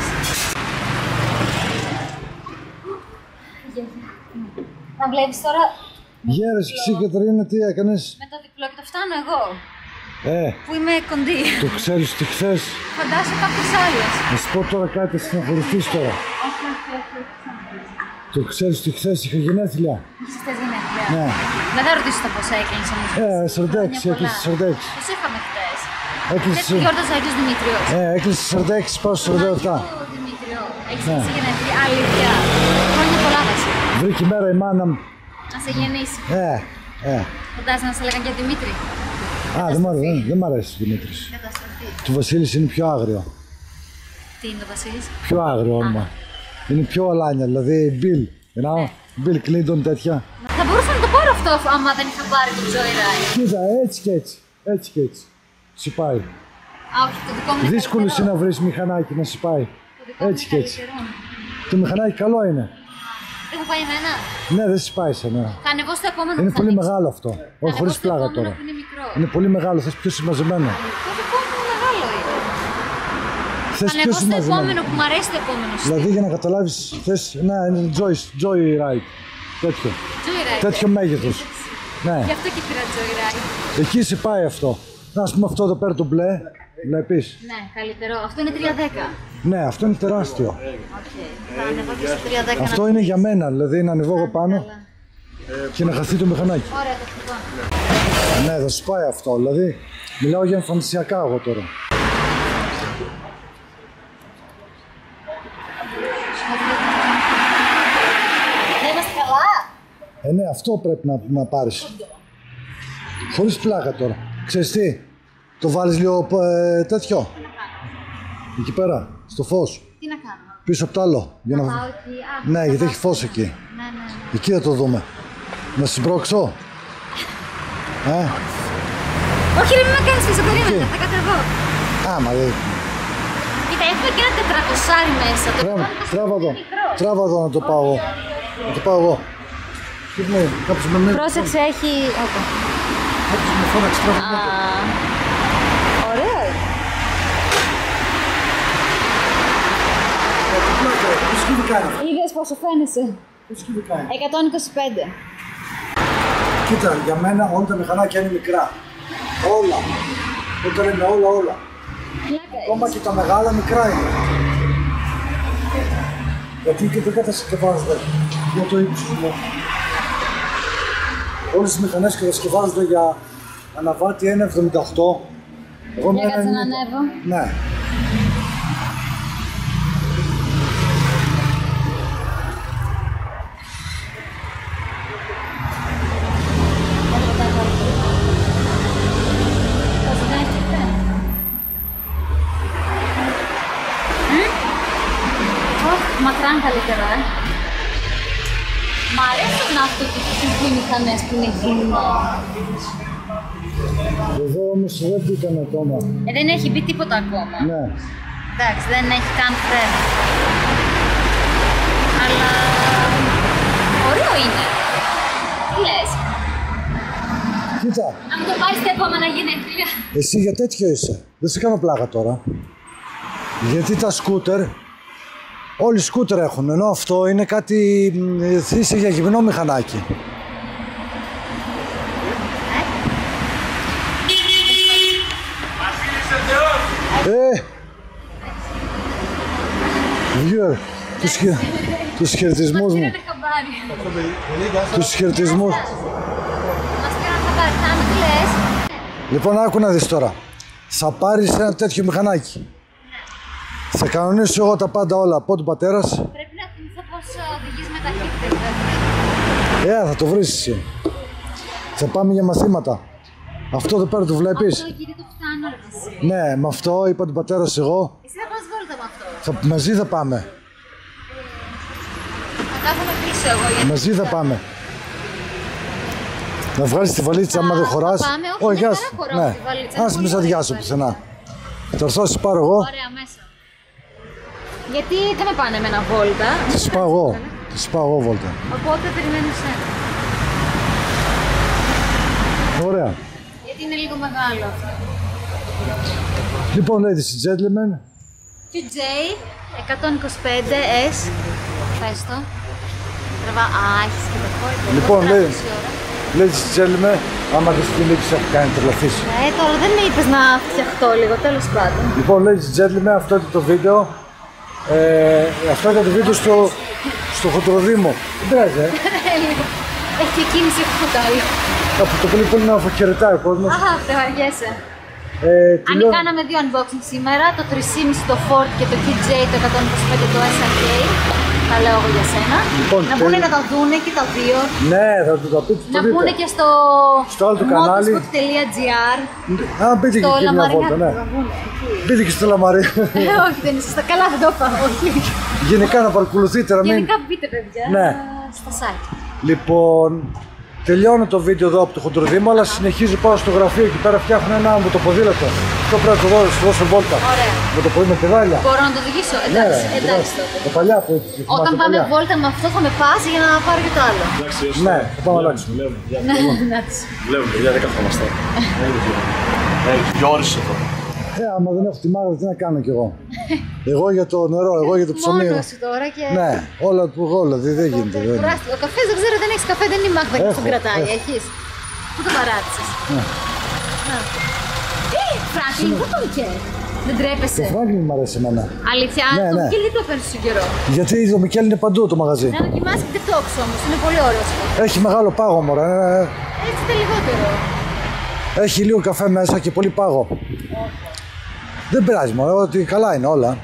Να βλέπεις τώρα Γέρες, εσύ Κατερίνα, τι έκανες? με το διπλό και το φτάνω εγώ. Ε, Που είμαι κοντή. το ξέρεις τι χθες. Φαντάσου κάποιος άλλος. Να σου πω τώρα κάτι, θα συναχωρηθείς τώρα. Όχι, όχι, όχι. Το ξέρεις τι χθες είχα γενέθλια. Έχεις χτες γενέθλια. Ναι. Δεν θα ρωτήσω το πόσα έκλεινες όμως. Ε, σαράντα έξι, έκλεισε σαράντα έξι. Πώς είχαμε χτες. Έκλεισε. Δεν γιόρταζα Άγιος Δημήτριος. Ε, έκλεισε σαράντα έξι, πάω στο σαράντα επτά. Άγιο Δημήτριο. Έχεις Ναι. χτες γενέθλια. Αλήθεια. Χρόνια πολλά δάση. Βρήκε η μέρα η μάνα μου. Να σε γεννήσει. Ε, ε. Φαντάζεσαι να σε λέγαν και Δημήτρη. Α, δεν μ' αρέσει, δεν μ' αρέσει ο Δημήτρης. Καταστροφή. Του Βασίλης είναι πιο άγριο. Τι είναι το Βασίλης. Πιο άγριο όνομα. Είναι πιο αλάνια, δηλαδή Bill. Εννοώ, Bill Clinton τέτοια. Θα μπορούσα να το πάρω αυτό άμα δεν είχα πάρει το Joyride. Κοίτα, έτσι και έτσι. Έτσι και έτσι. Σου πάει. Α, όχι, το δικό μου είναι Δύσκολο είναι καλύτερο. να βρεις μηχανάκι να σου πάει. Το δικό μου Έτσι είναι και έτσι. καλύτερο. Το μηχανάκι καλό είναι. Δεν θα πάει εμένα. Ναι, δεν σου πάει σε μένα. Θα ανεβώ στο επόμενο Είναι που θα πολύ ανοίξει. μεγάλο αυτό. Θα Όχι, ανεβώ χωρίς στο πλάκα επόμενο τώρα. που είναι μικρό. Είναι πολύ μεγάλο, θες πιο συμμαζεμένο. Το δικό μου μεγάλο είναι. Θες Θα πιο ανεβώ στο συμμαζεμένο. επόμενο που μου αρέσει το επόμενο. Δηλαδή για να καταλάβεις, θες ένα joy, joy ride. Τέτοιο. Joyride. Τέτοιο μέγεθος. Ναι. Γι' αυτό και πήρα Joyride. Εκεί σε πάει αυτό. Να ας πούμε αυτό εδώ πέρα το μπλε. Βλέπεις. Ναι, καλύτερο. Αυτό είναι τρία δέκα. Ναι, αυτό είναι τεράστιο. Οκ. Θα ανεβώ και στο τρία δέκα. Αυτό είναι για μένα, δηλαδή να ανεβώ εγώ πάνω Καλά. και να χαθεί το μηχανάκι. Ωραία, θα φύγω. Ναι, θα σου πάει αυτό. Δηλαδή, μιλάω για εμφανισιακά εγώ τώρα. Δεν είμαστε καλά. Ε, ναι, αυτό πρέπει να, να πάρεις. Χωρίς πλάκα τώρα. Ξέρεις τι, το βάλεις λίγο ε, τέτοιο. Εκεί πέρα, στο φως. Τι να κάνω. Πίσω από το άλλο. Για να... Πάω εκεί. Α, Ναι, θα γιατί πάω έχει φως εκεί. εκεί. Ναι, ναι. Εκεί θα το δούμε. Να συμπρώξω. Ε, Όχι, ρε, μην με κάνεις πίσω, περίμενε, θα κατεβώ. άμα δεν... Κοίτα, έχουμε και ένα τετρακοσάρι μέσα. Το Τράβα, επόμενο τράβα εδώ. είναι μικρό. Τράβα εδώ να το πάω εγώ. Να το πάω εγώ. Τι μου, κάποιος με με... Πρόσεξε, έχει. Όπα. Κάποιος με φώναξε, τράβα. Α, ωραίο είναι. Πώς σκύβει κάνει αυτό. Είδες πόσο φαίνεσαι. Πώς σκύβει κάνει. εκατόν είκοσι πέντε. Κοίτα, για μένα όλα τα μηχανάκια είναι μικρά. Όλα. Όταν λέμε όλα, όλα. Πλάκα Ακόμα και τα μεγάλα μικρά είναι. Γιατί και δεν κατασκευάζονται για το ύψος μου. Όλες οι μηχανές κατασκευάζονται για αναβάτη ένα εβδομήντα οκτώ. Εγώ με Για ένα κάτσε να ενενήντα. ανέβω. Ναι. Μακράν καλύτερα, ε. Μ' αρέσουν αυτό και τις δύο μηχανές που είναι γυμνό. Εδώ όμως δεν μπήκαν ακόμα. Ε, δεν έχει μπει τίποτα ακόμα. Ναι. Εντάξει, δεν έχει καν φρένο. Αλλά... ωραίο είναι. Τι λες. Κοίτα, Αν το πάρεις τα επόμενα γενέθλια. εσύ για τέτοιο είσαι. Δεν σε κάνω πλάκα τώρα. Γιατί τα σκούτερ, όλοι σκούτερ έχουν, ενώ αυτό είναι κάτι, μ, είσαι για γυμνό μηχανάκι. Ε! Viewer, τους, χε- τους χαιρετισμούς μου. Πήρανε χαμπάρι. Τους χαιρετισμούς. Μας πήραν χαμπάρι. Θάνο, τι λες. Λοιπόν, άκου να δεις τώρα. Θα πάρεις ένα τέτοιο μηχανάκι. Θα κανονίσω εγώ τα πάντα όλα. Από τον πατέρας. Πρέπει να θυμηθώ πώς οδηγείς με ταχύτητα. Ε, θα το βρεις εσύ. Θα πάμε για μαθήματα. Αυτό εδώ πέρα το βλέπεις. Αυτό κύριε το φτάνω, ρε εσύ. Ναι, με αυτό είπα τον πατέρα σου εγώ. Εσύ θα πας βόλτα με αυτό. Θα, μαζί θα πάμε. Θα κάθομαι πίσω εγώ γιατί... Μαζί θα πάμε. Να βγάλεις τη βαλίτσα άμα δεν χωράς. Πάμε, όχι, μια χαρά χωράω τη βαλίτσα. Ας μη σε αδειάσω πουθενά. Θα ορθώσεις πάρω εγώ. Ωραία, μέσα. Γιατί δεν με πάνε με ένα βόλτα. Θα σου πάω εγώ. Θα σου πάω εγώ βόλτα. Οπότε περιμένω εσένα. Ωραία. Γιατί είναι λίγο μεγάλο αυτό. Λοιπόν, ladies and gentlemen. κιου τζέι εκατόν είκοσι πέντε ες. Πες το. Τραβά. Α, έχεις και το κόλπο. Λοιπόν, ladies and gentlemen, άμα δεν στην λήξη έχω κάνει τρελαθείς. Ε, τώρα δεν με είπες να φτιαχτώ λίγο, τέλος πάντων. Λοιπόν, ladies and gentlemen, αυτό είναι το βίντεο. Ε, αυτό ήταν το βίντεο στο, στο Χοντροδήμο. Δεν πειράζει, ε. Έχει και κίνηση από το άλλο. Από το πολύ πολύ να χαιρετάει ο κόσμος. Αχα, δεν βαριέσαι. Ε, Αν τελειώ... κάναμε δύο unboxing σήμερα, το τρία κόμμα πέντε το Ford και το κιου τζέι το εκατόν είκοσι πέντε το ες αρ κέι. Τα λέω εγώ για σένα. Λοιπόν, να μπουν να τα δούνε και τα δύο. Ναι, θα το, το πείτε. Να μπουν και στο, στο άλλο του κανάλι. motorsport τελεία τζι αρ. Α, μπείτε και εκεί μια βόλτα, ναι. Μπείτε και στο Λαμαρί. Όχι, δεν είσαι στα καλά, δεν το είπα. Όχι. Γενικά να παρακολουθείτε, να μην... Γενικά μπείτε, παιδιά, ναι. στα site. Λοιπόν, τελειώνω το βίντεο εδώ από το Χοντροδήμο, αλλά συνεχίζω πάω στο γραφείο εκεί πέρα, φτιάχνω ένα μοτοποδήλατο. Αυτό πρέπει να το δώσω, δώσω βόλτα. Ωραία. Με το πόδι με παιδάλια. Μπορώ να το οδηγήσω, Ναι, εντάξει, ρε, εντάξει τότε. τα παλιά που έτσι. Όταν πάμε βόλτα με αυτό θα με πάσει για να πάρω και το άλλο. Ναι, θα πάμε να αλλάξουμε. Εντάξει. Βλέπουμε, παιδιά, δεν καθόμαστε. Δυο ώρες εδώ. Ε, άμα δεν έχω τη μάγδα, τι να κάνω κι εγώ. Εγώ για το νερό, εγώ για το ψωμί. Μόνος σου τώρα και... Ναι, όλα του εγώ, δηλαδή δεν γίνεται. Δεν... Ο καφές δεν ξέρω, δεν έχεις καφέ, δεν είναι η μάγδα και Έχω, στον κρατάει, έχω. έχεις. Πού το παράτησες. Τι, Φράγκλιν, πού το είχε. Δεν Το τρέπεσαι. Φράγκλιν μου αρέσει εμένα. Αλήθεια, Ναι, το ναι. Μικέλ δεν το παίρνεις στον καιρό. Γιατί το Μικέλ είναι παντού το μαγαζί. Να δοκιμάσεις και TikToks όμως, είναι πολύ ωραίος. Έχει μεγάλο πάγο, μωρέ. Ε, Έτσι ήταν λιγότερο. Έχει λίγο καφέ μέσα και πολύ πάγο. Δεν πειράζει, μωρέ, ότι καλά είναι όλα.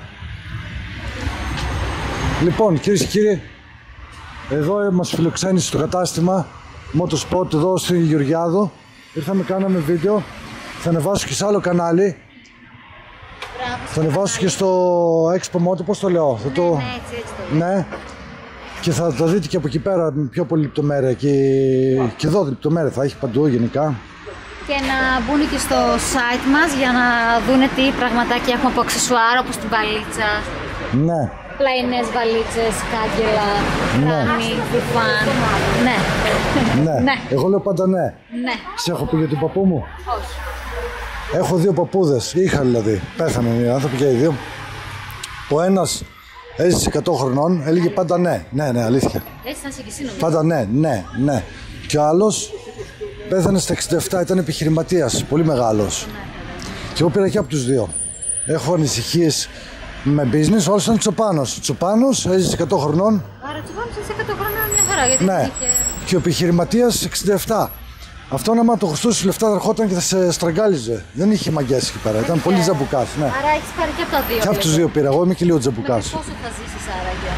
Λοιπόν, κυρίες και κύριοι, εδώ μας φιλοξένησε στο κατάστημα Motorsport εδώ στη Γεωργιάδο. Ήρθαμε, κάναμε βίντεο. Θα ανεβάσω και σε άλλο κανάλι. Μπράβο. Θα ανεβάσω και στο Expo Moto, πώς το λέω. Θα το... Ναι, έτσι, έτσι το λέω. Ναι. Και θα το δείτε και από εκεί πέρα με πιο πολύ λεπτομέρεια. Και, και εδώ λεπτομέρεια θα έχει παντού γενικά. Και να μπουν και στο site μας για να δούνε τι πραγματάκια έχουμε από αξεσουάρ, όπως την βαλίτσα. Ναι. Πλαϊνές βαλίτσες, κάγκελα, Ναι. ράμι, μπουφάν. Ναι. Ναι. Ναι. Εγώ λέω πάντα ναι. Ναι. Σε έχω πει για τον παππού μου. Όχι. Έχω δύο παππούδες. Είχα δηλαδή. Πέθανε οι άνθρωποι και οι δύο. Ο ένας έζησε εκατό χρονών, έλεγε πάντα ναι. Ναι, ναι, αλήθεια. Έτσι θα είσαι και εσύ νομίζω. Πάντα ναι, ναι, ναι. Και ο άλλος πέθανε στα εξήντα επτά, ήταν επιχειρηματίας, πολύ μεγάλος. Και εγώ πήρα και από τους δύο. Έχω ανησυχίες με business, όλος ήταν Τσοπάνος. Τσοπάνος έζησε εκατό χρονών. Άρα τσουβάμψε σε εκατό χρόνια μια χαρά, γιατί Ναι. είχε... Και ο επιχειρηματίας εξήντα επτά. Αυτό άμα το χρωστούσε λεφτά θα ερχόταν και θα σε στραγγάλιζε. Δεν είχε μαγκές εκεί πέρα, ήταν πολύ ζαμπουκάς. Ναι. Άρα έχεις πάρει και από τα δύο. Και από τους δύο πήρα, εγώ είμαι και λίγο τζαμπουκάς. Πόσο θα ζήσεις άραγε.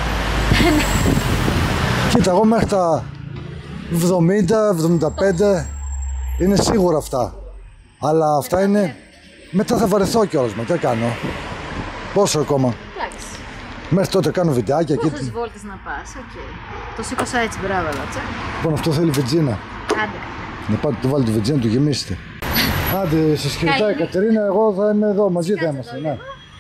Κοίτα, εγώ μέχρι τα εβδομήντα εβδομήντα πέντε είναι σίγουρα αυτά. Αλλά αυτά είναι. Μετά θα βαρεθώ κιόλας, μα τι κάνω. Πόσο ακόμα. Εντάξει. Μέχρι τότε κάνω βιντεάκια και. Πόσες βόλτες να πας, οκ. Το σήκωσα έτσι, μπράβο, Λάτσα. Λοιπόν, αυτό θέλει βενζίνα. Άντε. Να πάτε το βάλετε βενζίνα, να το γεμίσετε. Άντε, σας χαιρετάει η Καλή. Κατερίνα, εγώ θα είμαι εδώ, μαζί θα είμαστε. Ναι.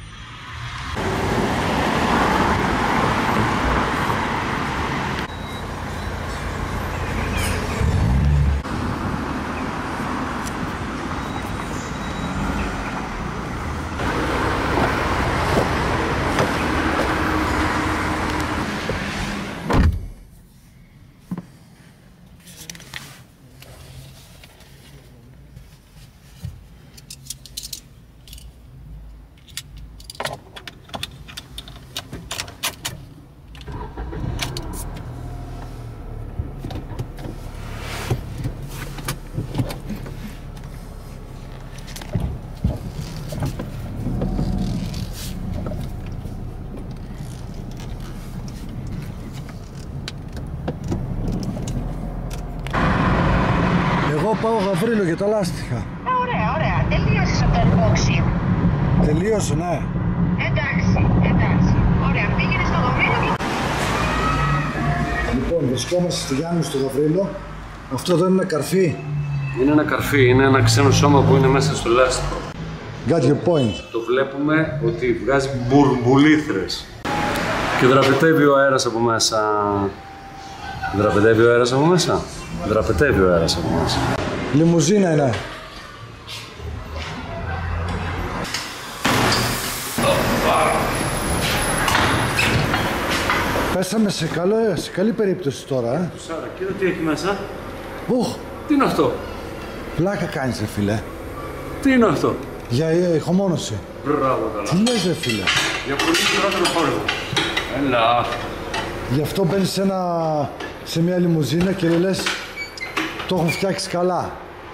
Εγώ πάω Γαβρίλο για τα λάστιχα. Α, ωραία, ωραία. Τελείωσες από το unboxing. Τελείωσε, ναι. Εντάξει, εντάξει. Ωραία, πήγαινε στο Γαβρίλο και... Λοιπόν, βρισκόμαστε στη Γιάννη στο Γαβρίλο. Αυτό δεν είναι καρφί. Είναι ένα καρφί, είναι ένα ξένο σώμα που είναι μέσα στο λάστιχο. Got your point. Το βλέπουμε ότι βγάζει μπουρμπουλήθρες. Και δραπετεύει ο αέρας από μέσα. Δραπετεύει ο αέρας από μέσα. Δραπετεύει ο αέρας από μέσα. Λιμουζίνα είναι. Πέσαμε σε, καλό, σε καλή περίπτωση τώρα, ε. Σάρα, κοίτα τι έχει μέσα. Ουχ, Τι είναι αυτό. πλάκα κάνεις ρε φίλε. Τι είναι αυτό. Για ηχομόνωση. Μπράβο καλά. Τι λες ρε φίλε. Για πολύ χειρότερο χώρο. Έλα. Γι' αυτό μπαίνεις σε, ένα, σε μια λιμουζίνα και λες το έχουν φτιάξει καλά.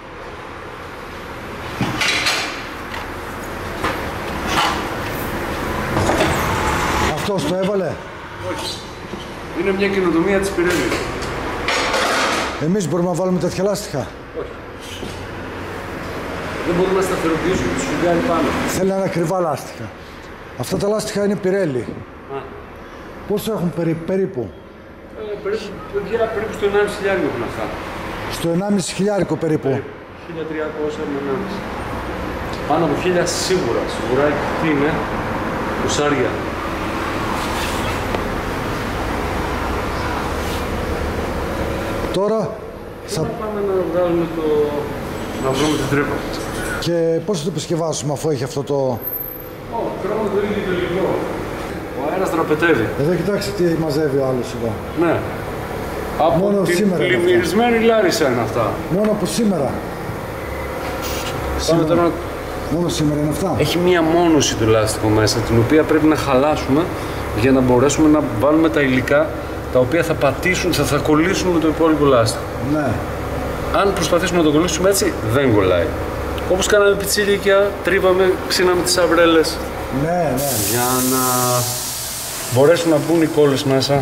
Αυτός το έβαλε. Όχι. Είναι μια καινοτομία της Πιρέλη. Εμείς μπορούμε να βάλουμε τέτοια λάστιχα. Όχι. Δεν μπορούμε να σταθεροποιήσουμε το σφουγγάρι πάνω. Θέλει να είναι ακριβά λάστιχα. Αυτά τα λάστιχα είναι Πιρέλη. Α. Πόσο έχουν περί, περίπου. Ε, περίπου, παιδιά, περίπου στο ενάμιση χιλιάρικο έχουν αυτά. Στο ενάμιση χιλιάρικο περίπου. χίλια τριακόσια με ενάμιση. Πάνω από χίλια σίγουρα. Σίγουρα τι είναι. Κουσάρια. Τώρα θα πάμε να βγάλουμε το... να βρούμε την τρύπα. Και πώς θα το επισκευάσουμε αφού έχει αυτό το... Ω, τρώμε το ίδιο το υλικό. Ο αέρας δραπετεύει. Εδώ κοιτάξτε τι μαζεύει ο άλλος εδώ. Ναι. Από Μόνο την σήμερα είναι πλημμυρισμένη Λάρισα είναι αυτά. Μόνο από σήμερα. Πάμε Σήμερα. τώρα... Μόνο σήμερα είναι αυτά. Έχει μία μόνωση το λάστιχο μέσα, την οποία πρέπει να χαλάσουμε για να μπορέσουμε να βάλουμε τα υλικά τα οποία θα πατήσουν, θα, θα κολλήσουν με το υπόλοιπο λάστιχο. Ναι. Αν προσπαθήσουμε να το κολλήσουμε έτσι, δεν κολλάει. Όπως κάναμε πιτσιρίκια, τρίβαμε, ξύναμε τις αυρέλες. Ναι, ναι. Για να μπορέσουν να μπουν οι κόλλες μέσα.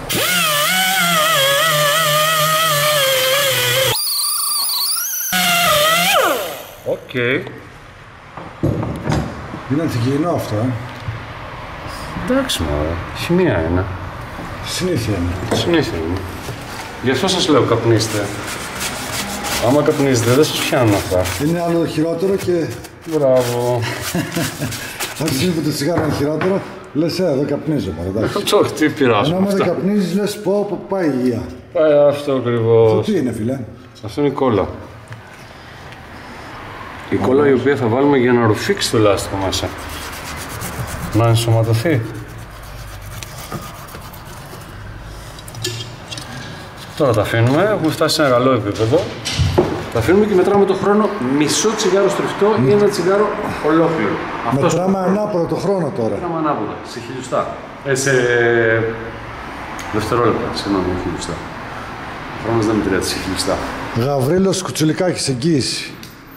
Οκ. Okay. Είναι αντικεινό αυτό, ε. Εντάξει, μωρέ. Χημεία είναι. Συνήθεια είναι. Συνήθεια είναι. Γι' αυτό σας λέω καπνίστε. Άμα καπνίζετε δεν σας πιάνουν αυτά. Είναι άλλο χειρότερο και... Μπράβο. Αν ξέρεις που το τσιγάρο είναι χειρότερο, λες, ε, εδώ καπνίζω, παραδάξει. Τσόχ, τι πειράζω. Ενώ άμα δεν αυτά. καπνίζεις, λες, πω, πω, πάει η υγεία. Πάει αυτό ακριβώς. Αυτό τι είναι, φίλε. Αυτό είναι η κόλλα. Η κόλλα η οποία θα βάλουμε για να ρουφήξει το λάστιχο μέσα. Να ενσωματωθεί. Τώρα τα αφήνουμε, έχουμε φτάσει σε ένα καλό επίπεδο. Τα αφήνουμε και μετράμε το χρόνο μισό τσιγάρο στριφτό ή ένα τσιγάρο ολόκληρο. Μετράμε ανάποδα το χρόνο τώρα. Μετράμε ανάποδα, σε χιλιοστά. Ε, σε δευτερόλεπτα, συγγνώμη, χιλιοστά. Ο χρόνος δεν μετριάται σε χιλιοστά. Γαβρίλος Κουτσουλικάκης, εγγύηση.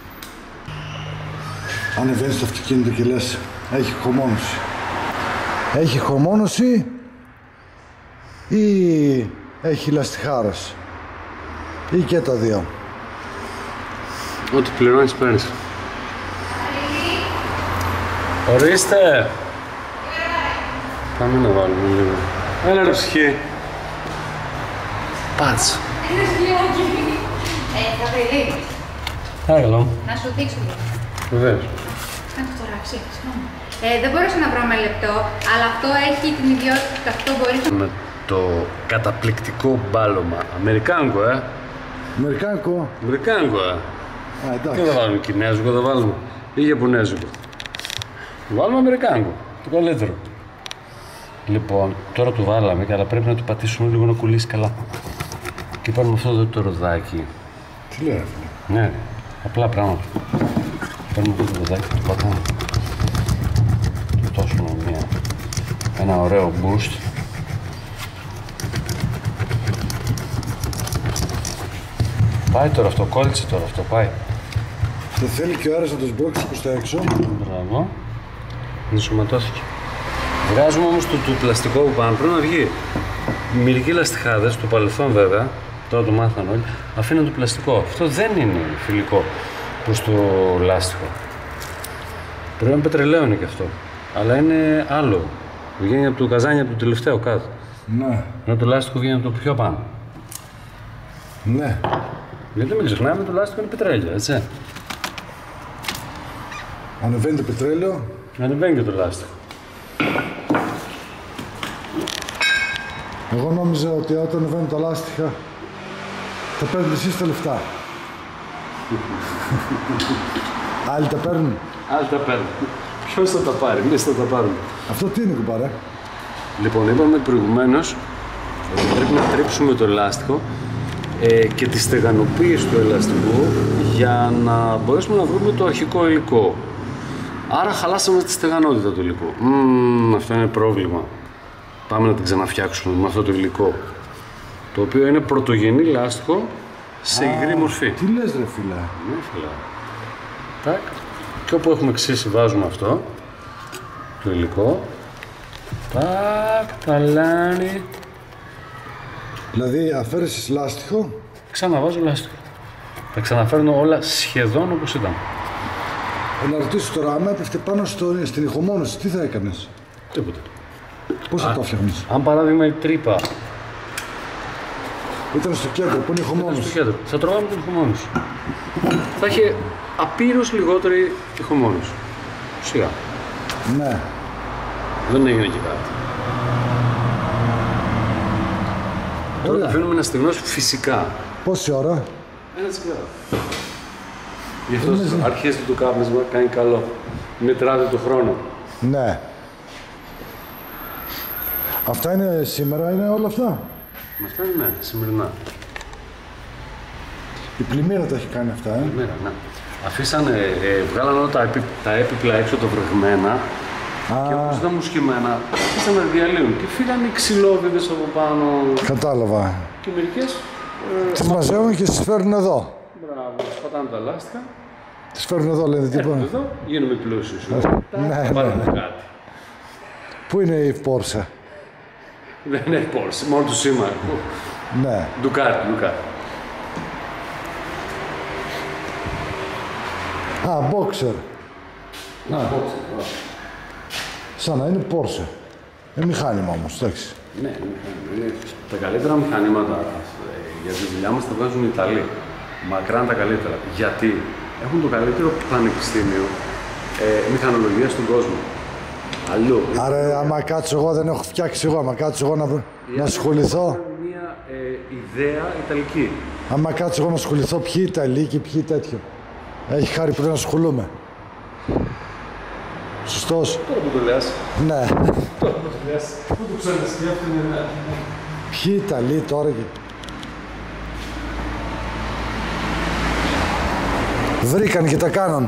Ανεβαίνεις στο αυτοκίνητο και λες, έχει χωμόνωση. Έχει χωμόνωση ή έχει λαστιχάρος. Ή και τα δύο. Ό,τι πληρώνεις παίρνεις. Ορίστε! Πάμε να βάλουμε λίγο. Έλα ρε ψυχή. Πάτς. Ε, Γαβρίλη, Hello. Να σου δείξω λίγο. Βεβαίως. Κάνε το τωράξη, συγγνώμη. Ε, δεν μπορούσα να βρω με λεπτό, αλλά αυτό έχει την ιδιότητα, αυτό μπορεί να... Με το καταπληκτικό μπάλωμα. Αμερικάνικο, ε. Αμερικάνικο. Αμερικάνικο, ε. Α, Τι εντάξει. θα βάλουμε, κινέζικο θα βάλουμε ή ιαπωνέζικο. Βάλουμε αμερικάνικο, το καλύτερο. Λοιπόν, τώρα το βάλαμε, αλλά πρέπει να το πατήσουμε λίγο να κολλήσει καλά. Και πάρουμε αυτό εδώ το ροδάκι. Τι λέει, φίλε. Ναι, απλά πράγματα. Παίρνουμε αυτό το ροδάκι, το πατάμε. Το δώσουμε μια, ένα ωραίο boost. Πάει τώρα αυτό, κόλλησε τώρα αυτό, πάει. Δεν θέλει και ο αέρας να το σμπρώξει προς τα έξω. Μπράβο. Ενσωματώθηκε. Βγάζουμε όμως το, το πλαστικό που πάνω, πρέπει να βγει. Μερικοί λαστιχάδες, το παρελθόν βέβαια, τώρα το μάθαν όλοι, αφήνουν το πλαστικό. Αυτό δεν είναι φιλικό προς το λάστιχο. Προϊόν πετρελαίου είναι και αυτό. Αλλά είναι άλλο. Βγαίνει από το καζάνι από το τελευταίο κάτω. Ναι. Ενώ το λάστιχο βγαίνει από το πιο πάνω. Ναι. Γιατί μην ξεχνάμε, το λάστιχο είναι πετρέλαιο, έτσι. Ανεβαίνει το πετρέλαιο. Ανεβαίνει και το λάστιχο. Εγώ νόμιζα ότι όταν ανεβαίνουν τα λάστιχα θα παίρνετε εσείς τα λεφτά. Άλλοι τα παίρνουν. Άλλοι τα παίρνουν. Ποιος θα τα πάρει, εμείς θα τα πάρουμε. Αυτό τι είναι, κουμπάρε? Λοιπόν, είπαμε προηγουμένως ότι πρέπει να τρίψουμε το ελάστιχο ε, και τη στεγανοποίηση του ελαστικού για να μπορέσουμε να βρούμε το αρχικό υλικό. Άρα χαλάσαμε τη στεγανότητα του υλικού. Μμμ, αυτό είναι πρόβλημα. Πάμε να την ξαναφτιάξουμε με αυτό το υλικό. Το οποίο είναι πρωτογενή λάστιχο σε υγρή μορφή. Τι λες, ρε φίλα? Ναι, φίλα. Τάκ. Και όπου έχουμε ξύσει βάζουμε αυτό το υλικό. Τάκ, ταλάνι. Δηλαδή αφαίρεσες λάστιχο. Ξαναβάζω λάστιχο. Τα ξαναφέρνω όλα σχεδόν όπως ήταν. Να ρωτήσω τώρα, άμα έπεφτε πάνω στο, στην ηχομόνωση, τι θα έκανες? Τίποτα. Πώς θα το έφτιαχνες? Αν παράδειγμα η τρύπα ήταν στο κέντρο, που είναι η ηχομόνωση. στο κέντρο, θα τρώγαμε την ηχομόνωση. Θα είχε απείρως λιγότερη ηχομόνωση. Σιγά. Ναι. Δεν έγινε και κάτι. Τώρα το αφήνουμε να στεγνώσει φυσικά. Πόση ώρα? Ένα τσιγάρο. Γι' αυτό αρχίστε το κάπνισμα, κάνει καλό. Μετράτε το χρόνο. Ναι. Αυτά είναι σήμερα, είναι όλα αυτά? Αυτά είναι, ναι, σημερινά. Η πλημμύρα τα έχει κάνει αυτά, ε. Πλημμύρα, ναι. Αφήσανε, ε, βγάλαν όλα τα, επί, τα έπιπλα έξω τα βρεγμένα. Α, και όπως ήταν μουσκεμένα, άρχισαν να διαλύουν και φύγανε οι ξυλόβιδες από πάνω. κατάλαβα. Και μερικές. Ε, Τις μαζεύουν και τις φέρνουν εδώ. Μπράβο, σπατάνε τα λάστιχα. Τις φέρνουν εδώ, λένε τίποτα. Έρχονται εδώ, γίνομαι πλούσιος. Ναι, Πάραμε ναι. κάτι. Πού είναι η Πόρσα? Δεν έχει Porsche, μόνο το σήμα. Ναι. Ντουκάτι, Ντουκάτι. Α, Boxer. Να, Σαν να είναι Porsche. Ε, μηχάνημα όμως, εντάξει. ναι, είναι τα καλύτερα μηχανήματα ε, για τη δουλειά μας τα βγάζουν οι Ιταλοί. Μακράν τα καλύτερα. Γιατί έχουν το καλύτερο πανεπιστήμιο ε, μηχανολογίας στον κόσμο. Αλλού. Άρα, άμα κάτσω εγώ, δεν έχω φτιάξει εγώ. Άμα κάτσω εγώ να, να ασχοληθώ. Είναι μια ε, ιδέα ιταλική. Άμα κάτσω εγώ να ασχοληθώ, ποιοι Ιταλοί και ποιοι τέτοιο. Έχει χάρη που δεν ασχολούμαι. Σωστός. Τώρα που το λες. Ναι. Τώρα που το λες. Πού το ξανασκέφτομαι, ναι. Ποιοι Ιταλοί τώρα και... Βρήκαν και τα κάναν.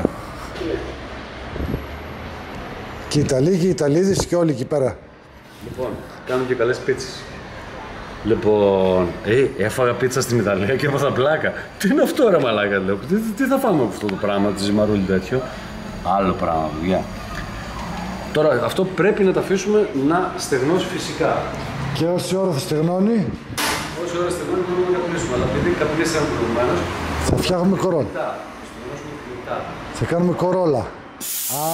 Και οι Ιταλοί και οι Ιταλίδες και όλοι εκεί πέρα. Λοιπόν, κάνουν και καλές πίτσες. Λοιπόν, ε, έφαγα πίτσα στην Ιταλία και έμαθα πλάκα. Τι είναι αυτό ρε μαλάκα, λέω. Τι, τι θα φάμε από αυτό το πράγμα, τη ζυμαρούλη τέτοιο. Άλλο πράγμα, δουλειά. Τώρα, αυτό πρέπει να τα αφήσουμε να στεγνώσει φυσικά. Και όση ώρα θα στεγνώνει, Όση ώρα στεγνώνει μπορούμε να καπνίσουμε, αλλά επειδή καπνίσαμε προηγουμένως, θα φτιάχνουμε κορόλα. θα στεγνώσουμε μετά. Θα κάνουμε κορόλα. Α,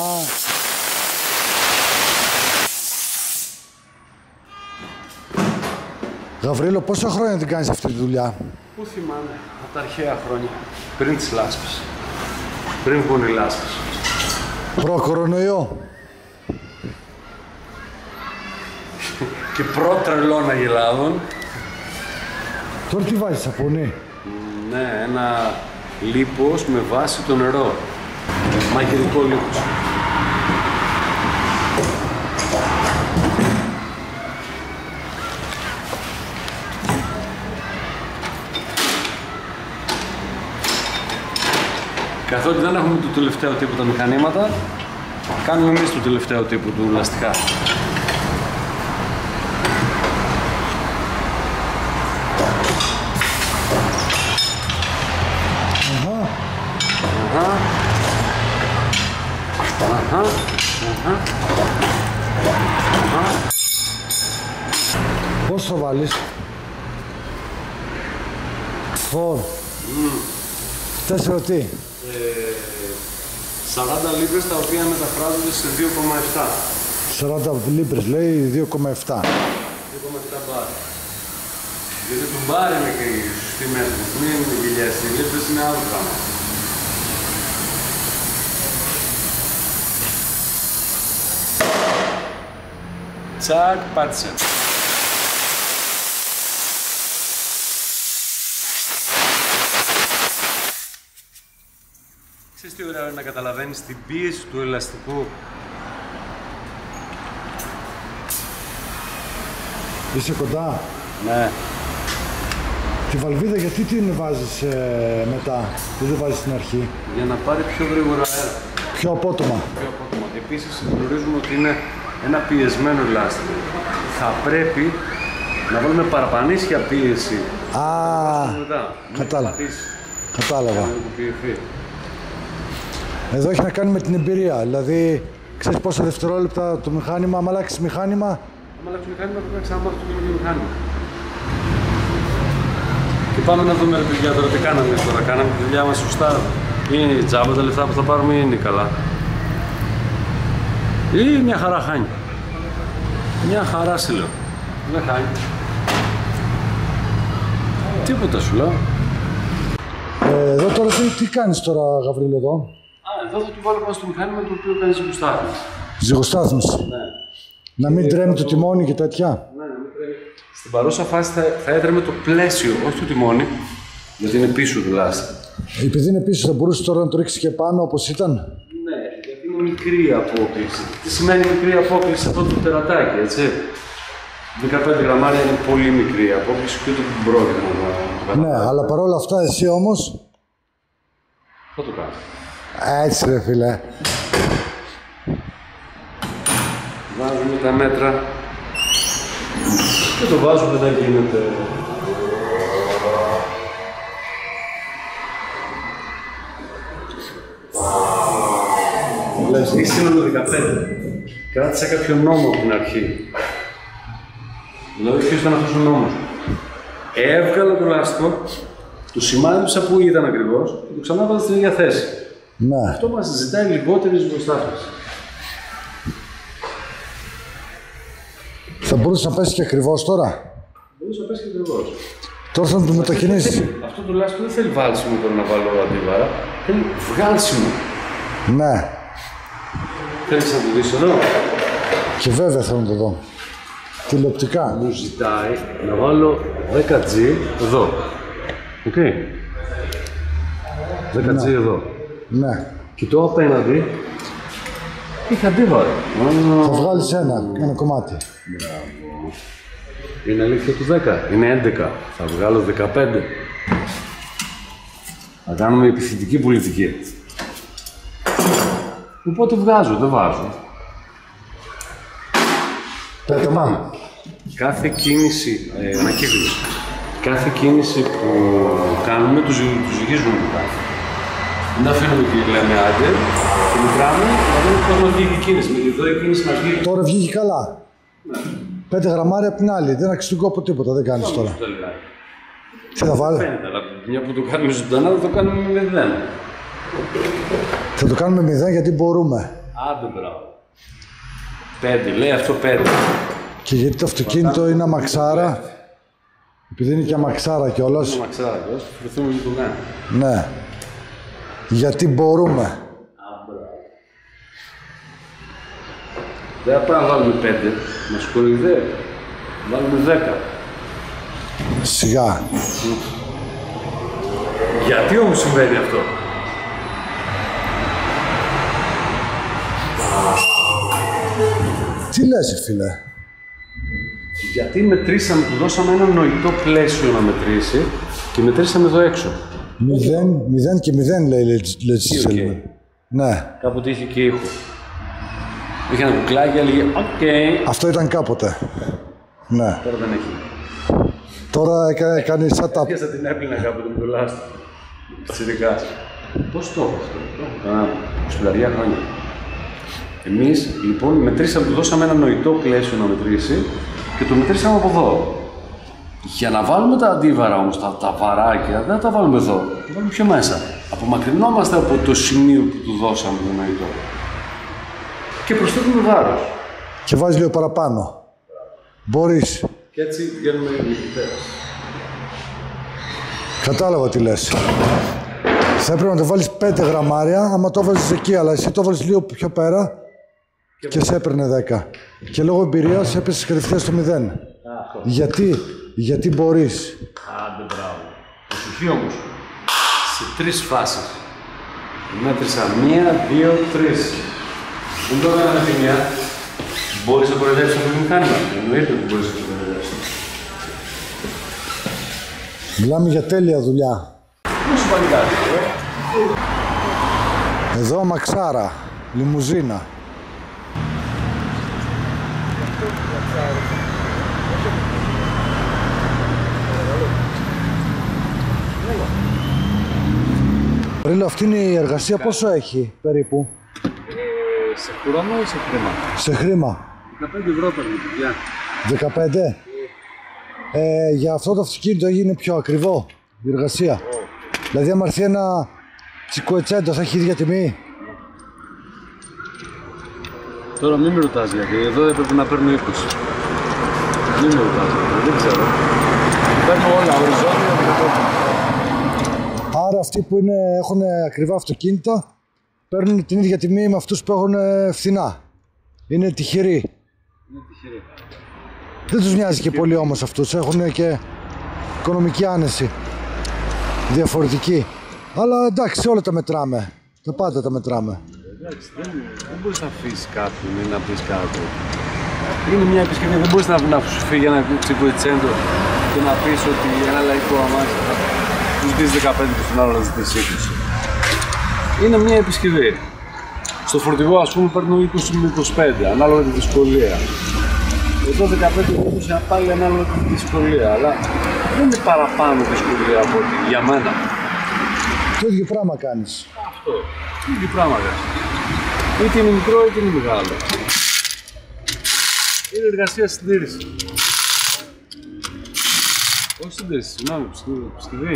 Γαβρίλο, πόσα χρόνια την κάνεις αυτή τη δουλειά? Πού θυμάμαι, από τα αρχαία χρόνια, πριν τις λάσπες. Πριν βγουν οι λάσπες. Προ-κορονοϊό. Και προ-τρελών Αγελάδων. Τώρα τι βάζεις, σαπουνί? Ναι, ένα λίπος με βάση το νερό. Μαγειρικό λίπος. Καθότι δεν έχουμε το τελευταίο τύπου τα μηχανήματα, κάνουμε εμείς το τελευταίο τύπου του λαστιχά. Αχα. Αχα. Αχα. Αχα. Αχα. Πώς θα βάλεις? Φορ. Τέσσερα τι? σαράντα λίμπρες τα οποία μεταφράζονται σε δύο κόμμα επτά. σαράντα λίμπρες λέει, δύο κόμμα επτά. δύο κόμμα επτά μπάρ. Γιατί το μπάρ είναι και στη μέση. Μην γυλιαστεί, λίπτες είναι άλλο πράγμα. Τσακ, πάτησε. Ξέρεις τι ωραίο είναι να καταλαβαίνεις την πίεση του ελαστικού. Είσαι κοντά. Ναι. Τη βαλβίδα γιατί την βάζεις ε, μετά, δεν την βάζεις στην αρχή. Για να πάρει πιο γρήγορα αέρα. Πιο απότομα. Πιο απότομα. Επίσης γνωρίζουμε ότι είναι ένα πιεσμένο ελάστικο. Θα πρέπει να βάλουμε παραπανήσια πίεση. Α, κατάλαβα. Κατάλαβα. Εδώ έχει να κάνει με την εμπειρία. Δηλαδή, ξέρεις πόσα δευτερόλεπτα το μηχάνημα, άμα αλλάξεις μηχάνημα. Άμα αλλάξεις μηχάνημα, πρέπει να ξαναμάθεις το καινούργιο μηχάνημα. Και πάμε να δούμε, ρε παιδιά, τώρα τι κάναμε τώρα. Κάναμε τη δουλειά μας σωστά. Είναι τζάμπα τα λεφτά που θα πάρουμε ή είναι καλά. Ή μια χαρά χάνει. Μια χαρά σε λέω. Δεν χάνει. Τίποτα σου λέω. Ε, εδώ τώρα τι, τι κάνεις τώρα, Γαβρίλο, εδώ. Α, εδώ θα του βάλω πάνω στο μηχάνημα το οποίο κάνει ζυγοστάθμιση. Ζυγοστάθμιση. Ναι. Να μην τρέμει το τιμόνι και τέτοια. Ναι, να μην τρέμει. Στην παρούσα φάση θα, θα έτρεμε το πλαίσιο, όχι το τιμόνι, γιατί είναι πίσω του λάστι. Επειδή είναι πίσω, θα μπορούσε τώρα να το ρίξει και πάνω όπως ήταν. Ναι, γιατί είναι μικρή απόκληση. Τι σημαίνει μικρή απόκληση αυτό το τερατάκι, έτσι. δεκαπέντε γραμμάρια είναι πολύ μικρή απόκληση και ούτε που πρόκειται να το. Ναι, αλλά παρόλα αυτά εσύ όμως. Θα το κάνω. Έτσι ρε φίλε. Βάζουμε τα μέτρα και το βάζουμε, δεν γίνεται. Λες, η σύνολο δεκαπέντε. Κράτησα κάποιο νόμο από την αρχή. Δηλαδή, ποιος ήταν αυτός ο νόμος. Έβγαλα το λάστιχο, το σημάδεψα που ήταν ακριβώς και το ξανά βάλα στην ίδια θέση. Ναι. Αυτό μας ζητάει λιγότερη ζυγοστάθμιση. Θα μπορούσε να πέσει και ακριβώς τώρα. Μπορούσε να πέσει και ακριβώς. Τώρα θα το μετακινήσεις. Αυτό το λάστιχο δεν θέλει βάλσιμο τώρα να βάλω αντίβαρα. Θέλει βγάλσιμο. Ναι. Θέλεις να το δεις εδώ. Και βέβαια θέλω να το δω. Τηλεοπτικά. Μου ζητάει να βάλω δέκα τζι εδώ. Οκ. Okay. δέκα τζι εδώ. Ναι. Κοιτώ απέναντι. Είχε αντίβαρο. Θα βγάλεις ένα, ένα κομμάτι. Είναι αλήθεια του δέκα. Είναι έντεκα. Θα βγάλω δεκαπέντε. Θα κάνουμε επιθετική πολιτική. Οπότε βγάζω, δεν βάζω. Πέτε πάμε. Κάθε κίνηση, ε, ανακύκλωση. Κάθε κίνηση που κάνουμε, του ζυγίζουμε μετά. Δεν αφήνουμε και λέμε άντε, και μικράμε, να δούμε πώς μας βγήκε η κίνηση. Με εδώ η κίνηση μας βγήκε. Τώρα βγήκε καλά. Ναι. Πέντε γραμμάρια απ' την άλλη. Δεν αξίζει τον κόπο τίποτα, δεν κάνεις τώρα. Τι θα βάλω. Φαίνεται, αλλά μια που το κάνουμε ζωντανά, θα το κάνουμε με μηδέν. Θα το κάνουμε μηδέν γιατί μπορούμε. Άντε μπράβο. Πέντε, λέει αυτό πέντε. Και γιατί το αυτοκίνητο είναι αμαξάρα. Επειδή είναι και αμαξάρα κιόλας. Είναι αμαξάρα κιόλας, θα φερθούμε και το ναι. Ναι. Γιατί μπορούμε. Α, μπράβο. Δεν θα πάμε να βάλουμε πέντε, μας κοροϊδεύει. Βάλουμε δέκα. Σιγά. Γιατί όμως συμβαίνει αυτό. Τι λες, φίλε. Γιατί μετρήσαμε, του δώσαμε ένα νοητό πλαίσιο να μετρήσει και μετρήσαμε εδώ έξω. Μηδέν, μηδέν και μηδέν λέει Let's Okay. Ναι. Κάποτε είχε και ήχο. Είχε ένα κουκλάκι, έλεγε «ΟΚ». Αυτό ήταν κάποτε. Ναι. Τώρα δεν έχει. Τώρα έκανε, κάνει setup. Πιάσα την έπλυνα κάποτε με το λάστιχο. Πιτσιρικάς. Πώς το έχω αυτό. Κάνα είκοσι χρόνια. Εμείς λοιπόν μετρήσαμε, του δώσαμε ένα νοητό πλαίσιο να μετρήσει και το μετρήσαμε από εδώ. Για να βάλουμε τα αντίβαρα όμως, τα, τα βαράκια, δεν θα τα βάλουμε εδώ. Τα βάλουμε πιο μέσα. Απομακρυνόμαστε από το σημείο που του δώσαμε το νοητό. Και προσθέτουμε βάρος. Και βάζει λίγο παραπάνω. Μπορείς. Και έτσι βγαίνουμε νικητές. Κατάλαβα τι λες. Θα έπρεπε να το βάλεις πέντε γραμμάρια, άμα το βάζεις εκεί, αλλά εσύ το βάλεις λίγο πιο πέρα και, και σε έπαιρνε δέκα. Και λόγω εμπειρίας έπεσες κατευθείαν στο μηδέν. Γιατί, γιατί μπορείς. Άντε, μπράβο. Προσοχή όμως. Σε τρεις φάσεις. Μέτρησα μία, δύο, τρεις. Δεν το έκανα με τη μία. Μπορείς να κοροϊδέψεις αυτό το μηχάνημα. Εννοείται ότι μπορείς να το κοροϊδέψεις. Μιλάμε για τέλεια δουλειά. Πού σου πάλι κάτι, ε? Εδώ αμαξάρα, λιμουζίνα. Ρίλο, αυτή είναι η εργασία πόσο έχει περίπου? Ε, σε χρόνο ή σε χρήμα? Σε χρήμα. δεκαπέντε ευρώ παίρνει, παιδιά. δεκαπέντε. Ε, για αυτό το αυτοκίνητο έγινε πιο ακριβό η εργασία. Oh. Δηλαδή, άμα έρθει ένα τσικοετσέντο, θα έχει ίδια τιμή. Τώρα μην με ρωτάς γιατί, εδώ έπρεπε να παίρνω είκοσι. Μην με ρωτάς γιατί, δεν ξέρω. Παίρνω όλα, οριζόντια και το. Άρα αυτοί που είναι, έχουν ακριβά αυτοκίνητα παίρνουν την ίδια τιμή με αυτούς που έχουν φθηνά. Είναι τυχεροί. Είναι τυχεροί. Δεν τους νοιάζει και, και πολύ όμως αυτούς, έχουν και οικονομική άνεση. Διαφορετική. Αλλά εντάξει, όλα τα μετράμε. Τα πάντα τα μετράμε. Εντάξει, δεν, δεν μπορείς να αφήσεις κάποιον ή να πεις κάτι. Είναι μια επισκευή, δεν μπορείς να, να σου φύγει ένα τσικοετσέντο και να πεις ότι ένα λαϊκό αμάξι θα του ζητήσει δεκαπέντε και στον άλλο να ζητήσει είκοσι. Είναι μια επισκευή. Στο φορτηγό, ας πούμε, παίρνω είκοσι με είκοσι πέντε, ανάλογα τη δυσκολία. Εδώ δεκαπέντε με είκοσι πάλι ανάλογα τη δυσκολία, αλλά δεν είναι παραπάνω δυσκολία από ότι για μένα. Το ίδιο πράγμα κάνεις. Αυτό. Το ίδιο πράγμα κάνεις. Είτε είναι μικρό είτε είναι μεγάλο. Είναι εργασία συντήρηση. Όχι συντήρηση, συγγνώμη, επισκευή.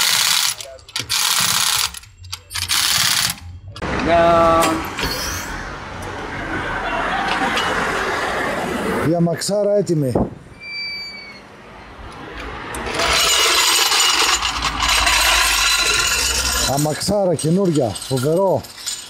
Η αμαξάρα έτοιμη. Αμαξάρα καινούρια, φοβερό.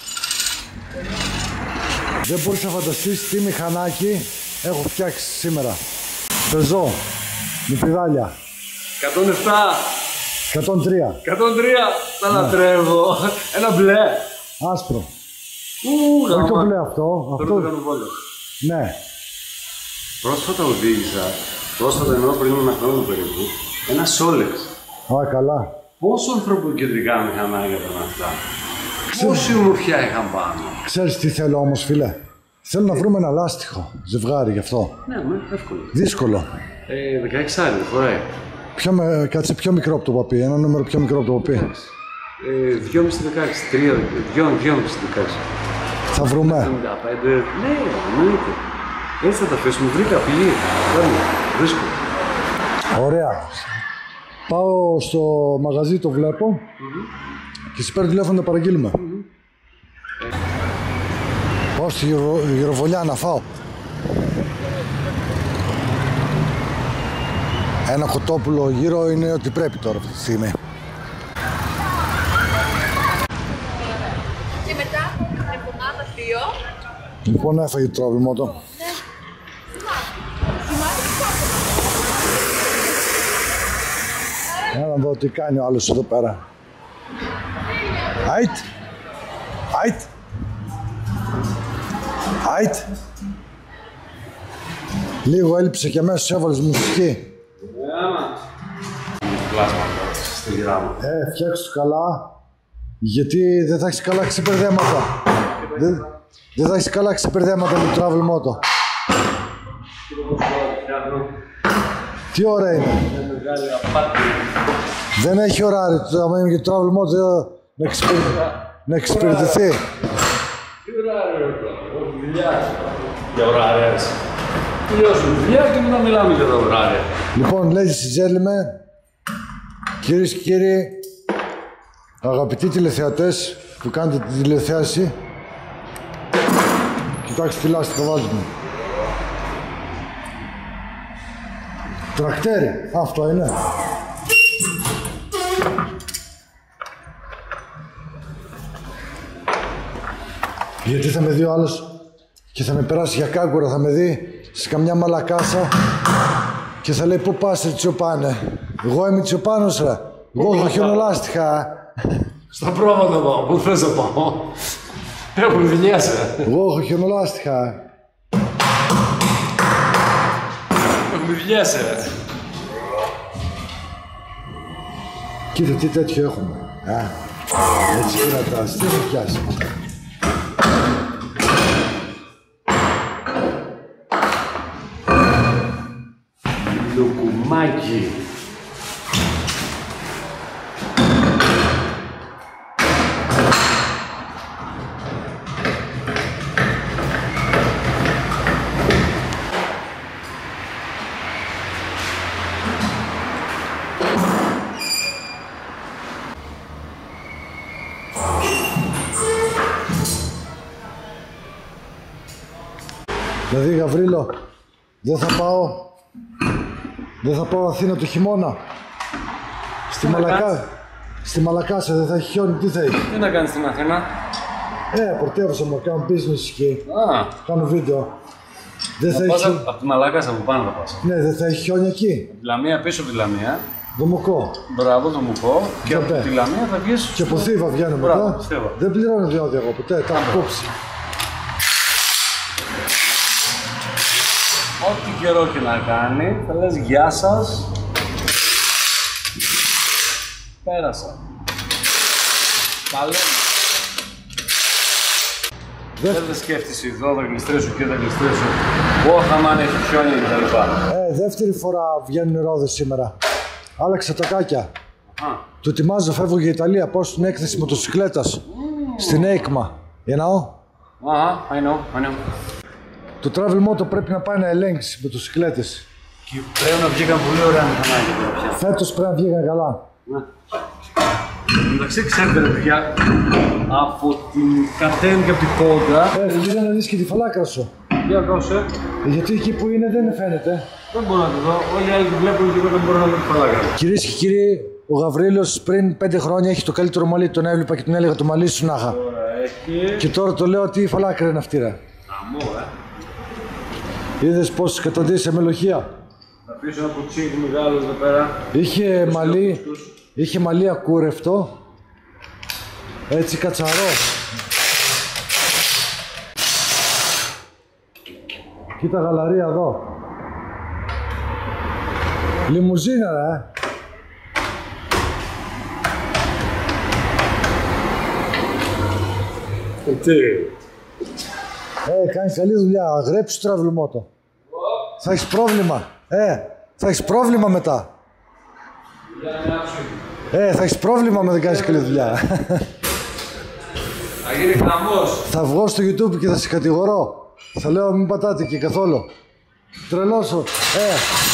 Δεν μπορείς να φανταστείς τι μηχανάκι έχω φτιάξει σήμερα. Πεζό, με πηδάλια. εκατόν επτά. εκατόν τρία. εκατόν τρία, τα λατρεύω. Ένα μπλε. Άσπρο. Ου, όχι το μπλε αυτό. Αυτό το κάνω βόλιο. Ναι. Πρόσφατα οδήγησα, πρόσφατα εννοώ πριν ένα χρόνο περίπου, ένα Solex. Α, καλά. Πόσο ανθρωποκεντρικά μηχανάκια ήταν αυτά. Πόση ομορφιά είχαν πάνω. Ξέρεις τι θέλω όμως, φίλε. Θέλω να βρούμε ένα λάστιχο, ζευγάρι γι' αυτό. Ναι, με, εύκολο. Δύσκολο. Ε, δεκαέξι άρι, φοράει. Πιο με, κάτσε πιο μικρό από το παπί, ένα νούμερο πιο μικρό από το παπί. Ε, δυόμισι δεκαέξι, τρία, δυόμισι δεκαέξι. Θα βρούμε. εβδομήντα πέντε, ναι, εννοείται. Έτσι θα τα αφήσουμε, βρήκα πηγή. Παίρνω, βρίσκω. Ωραία. Πάω στο μαγαζί, το βλέπω mm-hmm. και σε παίρνω τηλέφωνο να παραγγείλουμε. Mm-hmm. Πάω στη γυρο, γυροβολιά να φάω. Ένα κοτόπουλο γύρω είναι ό,τι πρέπει τώρα αυτή τη στιγμή. Και μετά από την εβδομάδα δύο. Λοιπόν, έφαγε το τραυλμότο. Για να δω τι κάνει ο άλλος εδώ πέρα. Άιτ! Άιτ! Άιτ! Λίγο έλειψε και αμέσως έβαλες μουσική. Ε, φτιάξου το καλά, γιατί δεν θα έχεις καλά ξεπερδέματα. Δεν, δεν θα έχεις καλά ξεπερδέματα με το travel moto. Τι ώρα είναι? Δεν έχει ωράριο, άμα είναι για το travel moto να, εξυπηρε... να εξυπηρετηθεί. Τι ωράριο είναι, δουλειά για ωράρια. Τελειώσουμε δουλειά και μετά μιλάμε για τα ωράρια. Λοιπόν, ladies and gentlemen, κυρίες και κύριοι, αγαπητοί τηλεθεατές που κάνετε τη τηλεθέαση, κοιτάξτε τι λάστιχο βάζουμε. Τρακτέρι, αυτό είναι. Γιατί θα με δει ο άλλος και θα με περάσει για κάγκουρα, θα με δει σε καμιά μαλακάσα και θα λέει πού πας ρε Τσιοπάνε. Εγώ είμαι Τσιοπάνος ρε. Εγώ έχω χιονολάστιχα. Στα πρόβατα πάω, πού θες να πάω. Έχουν δουλειές ρε. Εγώ έχω χιονολάστιχα. Έχουν δουλειές ρε. Κοίτα τι τέτοιο έχουμε. Α, έτσι κρατάς, τι θα πιάσει. Λουκουμάκι. Δηλαδή Γαβρίλο, δεν θα πάω, δεν θα πάω Αθήνα το χειμώνα. Στη Μαλακά, στη Μαλακάσα δεν θα έχει χιόνι, τι θα έχει. Τι να κάνεις στην Αθήνα. Ε, πορτεύωσα μου, κάνω business εκεί, Α, κάνω βίντεο. Δεν θα θα έχει πας χιόνι. από τη Μαλάκασα από πάνω θα πας. Ναι, δεν θα έχει χιόνι εκεί. Από τη Λαμία πίσω από τη Λαμία. Δομοκό. Μπράβο, το μου πω. Και από Βέβαια. τη Λαμία θα βγεις. Και από Θήβα βγαίνω Μπράβο, μετά. πιστεύω. Δεν πληρώνω διόδια εγώ ποτέ, τα έχω κόψει. Ό,τι καιρό και να κάνει, θα λες γεια σας. Πέρασα. Τα λέμε. Δεν- Δεν θα σκέφτεσαι εδώ, θα γλιστρέσω και θα γλιστρέσω. Όχα μ' αν έχει χιόνι και τα λοιπά. Ε, δεύτερη φορά βγαίνουν ρόδες σήμερα. Άλλαξα τα κάκια. Α, Του ετοιμάζω, φεύγω για Ιταλία, πάω στην έκθεση μοτοσυκλέτας. Στην ΕΙΚΜΑ. You know? αχα, I know, I know. Το Travel Moto πρέπει να πάει να ελέγξει μοτοσυκλέτες. Και πρέπει να βγήκαν πολύ ωραία μηχανάκια τώρα πια. Φέτος πρέπει να βγήκαν καλά. Ναι. Εντάξει, ξέρετε ρε παιδιά, από την Κατέν και από την Κόντρα, Ε, δεν πήγα να δεις και τη φαλάκρα σου. για δώσε, Ε, γιατί εκεί που είναι δεν φαίνεται. δεν μπορώ να τη δω, όλοι οι άλλοι τη βλέπουν και εγώ δεν μπορώ να δω τη φαλάκρα. Κυρίες και κύριοι, ο Γαβρίλος πριν πέντε χρόνια έχει το καλύτερο μαλλί. Τον έβλεπα και τον έλεγα το μαλλί σου να είχα. Τώρα έχει... Και τώρα το λέω ότι η φαλάκρα είναι αυτή ρε. Αμό, ε. Είδες πως καταντήσει με λοχεία. Θα πίσω ένα κουτσίδι μεγάλο εδώ πέρα. Είχε μαλλί, είχε μαλλί ακούρευτο. Έτσι κατσαρό. Κοίτα γαλαρία εδώ. Λιμουζίνα ρε. Τι. Ε, κάνει καλή δουλειά. Γρέψου το Travel Moto. Θα έχεις πρόβλημα. Ε, θα έχεις πρόβλημα μετά. Ε, θα έχεις πρόβλημα με δεν κάνεις καλή δουλειά. Θα γίνει χαμός. Θα βγω στο YouTube και θα σε κατηγορώ. Θα λέω μην πατάτε και καθόλου. Τρελώσω. Ε.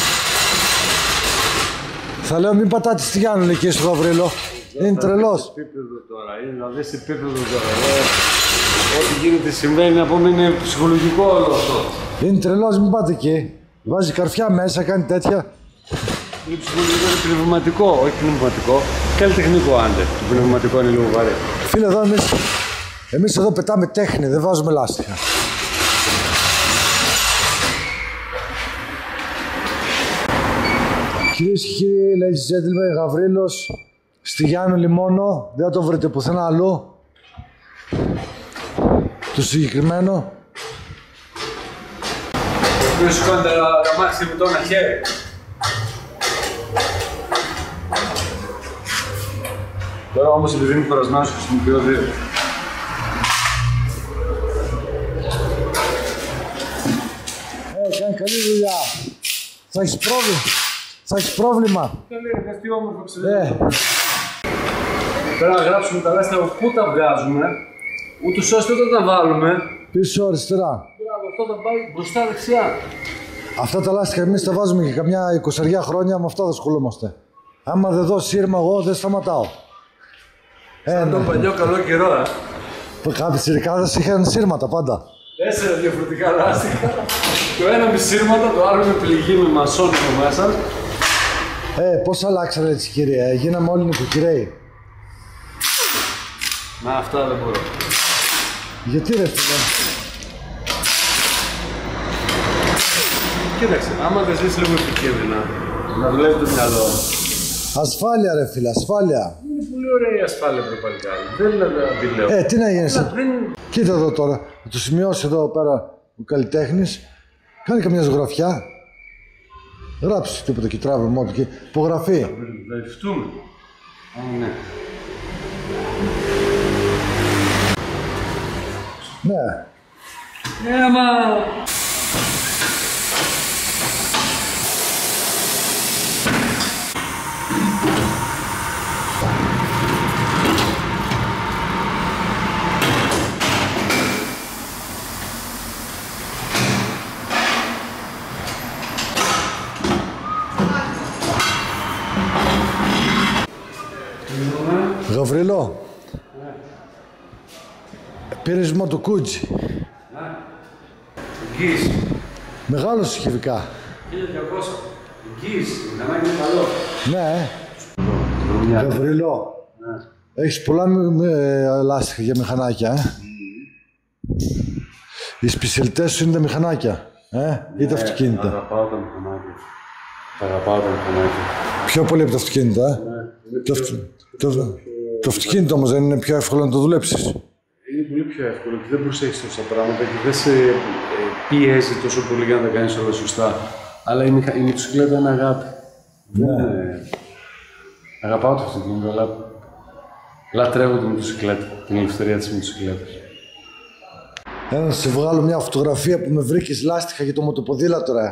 Θα λέω μην πατάτε στη Γιάννη εκεί στο Γαβρίλο. Είναι τρελός. Επίπεδο τώρα, είναι δηλαδή σε επίπεδο τώρα. Ε, ό,τι γίνεται συμβαίνει, να πούμε είναι ψυχολογικό όλο αυτό. Είναι τρελός, μην πάτε εκεί. Βάζει καρφιά μέσα, κάνει τέτοια. Είναι ψυχολογικό, είναι πνευματικό, όχι πνευματικό. Καλλιτεχνικό άντε. Το πνευματικό είναι λίγο βαρύ. Φίλε εδώ εμείς, εμείς εδώ πετάμε τέχνη, δεν βάζουμε λάστιχα. Κυρίες και κύριοι, ladies and gentlemen, Γαβρίλος στη Γιάννη Λιμόνο, δεν θα το βρείτε πουθενά αλλού. Το συγκεκριμένο. Ποιος σηκώνει τα μάξι με το ένα χέρι. Τώρα όμως επειδή είμαι περασμένος χρησιμοποιώ δύο. Ε, κάνει καλή δουλειά. Θα έχεις πρόβλημα. Θα έχεις πρόβλημα. Καλή ρε, τι όμορφο ξέρεις. Ε, Πρέπει να γράψουμε τα λάστιχα από πού τα βγάζουμε, ούτως ώστε όταν τα βάλουμε, πίσω αριστερά. μπράβο, αυτό θα πάει μπροστά δεξιά. Αυτά τα λάστιχα εμείς τα βάζουμε για καμιά εικοσαριά χρόνια, με αυτά θα ασχολούμαστε. Άμα δεν δω σύρμα εγώ δεν σταματάω. Σαν τον παλιό καλό καιρό, ε. Που κάποιοι τσιρικάδες είχαν σύρματα πάντα. Τέσσερα διαφορετικά λάστιχα. Το ένα με σύρματα, το άλλο με πληγή με μασόν από μέσα. Ε, πώς αλλάξανε έτσι κύριε, ε, γίναμε όλοι νοικοκυρέοι. Να, αυτά δεν μπορώ. Γιατί ρε φίλε? Κοίταξε, άμα δεν ζεις λίγο επικίνδυνα, να δουλεύει το μυαλό. Ασφάλεια ρε φίλε, ασφάλεια. Είναι πολύ ωραία η ασφάλεια του παλικάρι. Δεν αντιλέω. Ε, τι να γίνει. Δεν... Κοίτα εδώ τώρα, θα το σημειώσει εδώ πέρα ο καλλιτέχνης. Κάνει καμιά ζωγραφιά. Γράψει τίποτα και τράβε μόνο και υπογραφή. Θα ληφτούμε. Ναι. Ναι. Ε, μα... Γαβριλό, ναι. Πήρες μοτοκούτζι. Ναι. Εγγύης. Μεγάλος σχετικά. χίλια διακόσια. Εγγύης. Μηχανάκι είναι καλό. Ναι. Γαβριλό, ναι. Έχεις πολλά με λάστιχα για μηχανάκια, ε. Mm. Οι σπισελτές σου είναι τα μηχανάκια, ε, ναι, ή τα αυτοκίνητα. Αγαπάω τα μηχανάκια. Αγαπάω τα μηχανάκια. Πιο πολύ από τα αυτοκίνητα, ε. Ναι. Το, πιο... το... το αυτοκίνητο όμως δεν είναι πιο εύκολο να το δουλέψεις. Είναι πολύ πιο εύκολο και δεν προσέχεις τόσα πράγματα και δεν σε πιέζει τόσο πολύ για να τα κάνεις όλα σωστά. Αλλά η, μηχα... η μοτοσυκλέτα είναι αγάπη. Ναι. Είναι... Αγαπάω το αυτοκίνητο, αλλά λατρεύω τη μοτοσυκλέτα, την ελευθερία της μοτοσυκλέτας. Έλα να σε βγάλω μια φωτογραφία που με βρήκες λάστιχα για το μοτοποδήλατο, ρε.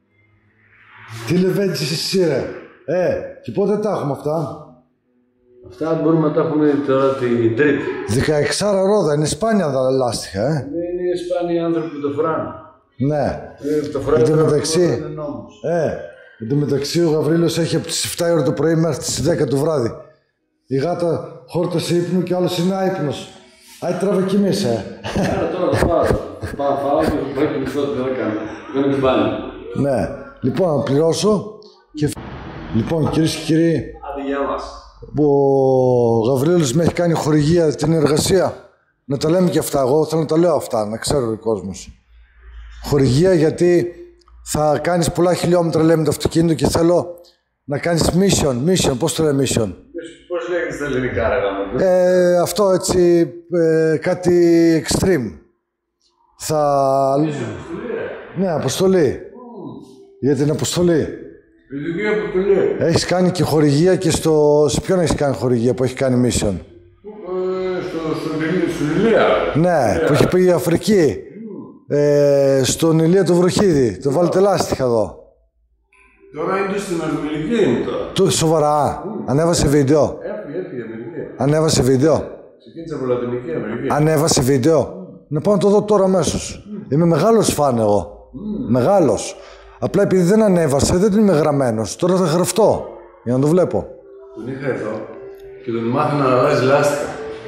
Τι λεβέντζεις εσύ, ρε. Ε, και πότε τα έχουμε αυτά? Αυτά μπορούμε να τα έχουμε τώρα την Τρίτη. δεκαεξάρα ρόδα, είναι σπάνια τα λάστιχα, ε. Είναι σπάνιοι άνθρωποι που το φοράνε. Ναι. Ε, το φοράνε εν τω μεταξύ, είναι νόμος. ε, εν τω μεταξύ ο Γαβρίλος έχει από τις εφτά η ώρα το πρωί μέχρι τις δέκα το βράδυ. Η γάτα χόρτασε ύπνο και άλλος είναι άϊπνος. Άι τράβε κι εμείς, ε. Άρα τώρα θα πάω. Θα πάω, φάω και θα πάει και δεν θα κάνω. Δεν την πάλι. Ναι. Λοιπόν, να πληρώσω και... Λοιπόν, κυρίες και κύριοι, άντε γεια μας. Ο Γαβρίλος με έχει κάνει χορηγία την εργασία. Να τα λέμε και αυτά, εγώ θέλω να τα λέω αυτά, να ξέρει ο κόσμος. Χορηγία γιατί θα κάνεις πολλά χιλιόμετρα, λέμε, το αυτοκίνητο και θέλω να κάνεις mission, mission, πώς το λέει mission? Πώς λέγεται στα ελληνικά, ρε γάμο? Ε, αυτό έτσι, ε, κάτι extreme. Θα... Αποστολή, ρε. Ναι, αποστολή. Mm. Για την αποστολή. Ειδική αποστολή. Έχεις κάνει και χορηγία και στο... Σε ποιον έχεις κάνει χορηγία που έχει κάνει mission? Ε, στο, στον Ηλία. Ναι, που έχει πει η Αφρική. Mm. Ε, στον Ηλία του Βροχίδη. Το βάλετε λάστιχα εδώ. Τώρα είναι στην Αμερική είναι τώρα. Του, σοβαρά. Mm. Ανέβασε βίντεο. Έφυγε, έφυγε Αμερική. Ανέβασε βίντεο. Ξεκίνησε από Λατινική Αμερική. Ανέβασε βίντεο. Mm. Να πάω να το δω τώρα αμέσως. Mm. Είμαι μεγάλος φαν εγώ. Mm. Μεγάλος. Απλά επειδή δεν ανέβασε, δεν είμαι γραμμένος. Τώρα θα γραφτώ για να το βλέπω. Τον είχα εδώ και τον μάθαινα να αλλάζει λάστιχα.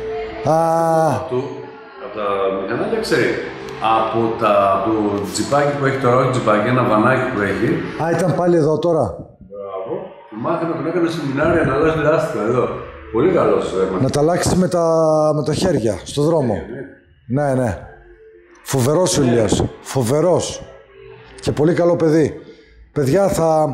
Α. Του, από τα μηχανάκια ξέρει. Από τα, το τζιπάκι που έχει τώρα, όχι τζιπάκι, ένα βανάκι που έχει. Α, ήταν πάλι εδώ τώρα. Μπράβο. Του μάθαινα, τον έκανα σεμινάρια να αλλάζει λάστιχα εδώ. Πολύ καλός. Να τα αλλάξει με τα, με τα χέρια, στο δρόμο. Ναι, ναι. ναι. Φοβερός ο Ηλίας. Φοβερός. Και πολύ καλό παιδί. Παιδιά, θα...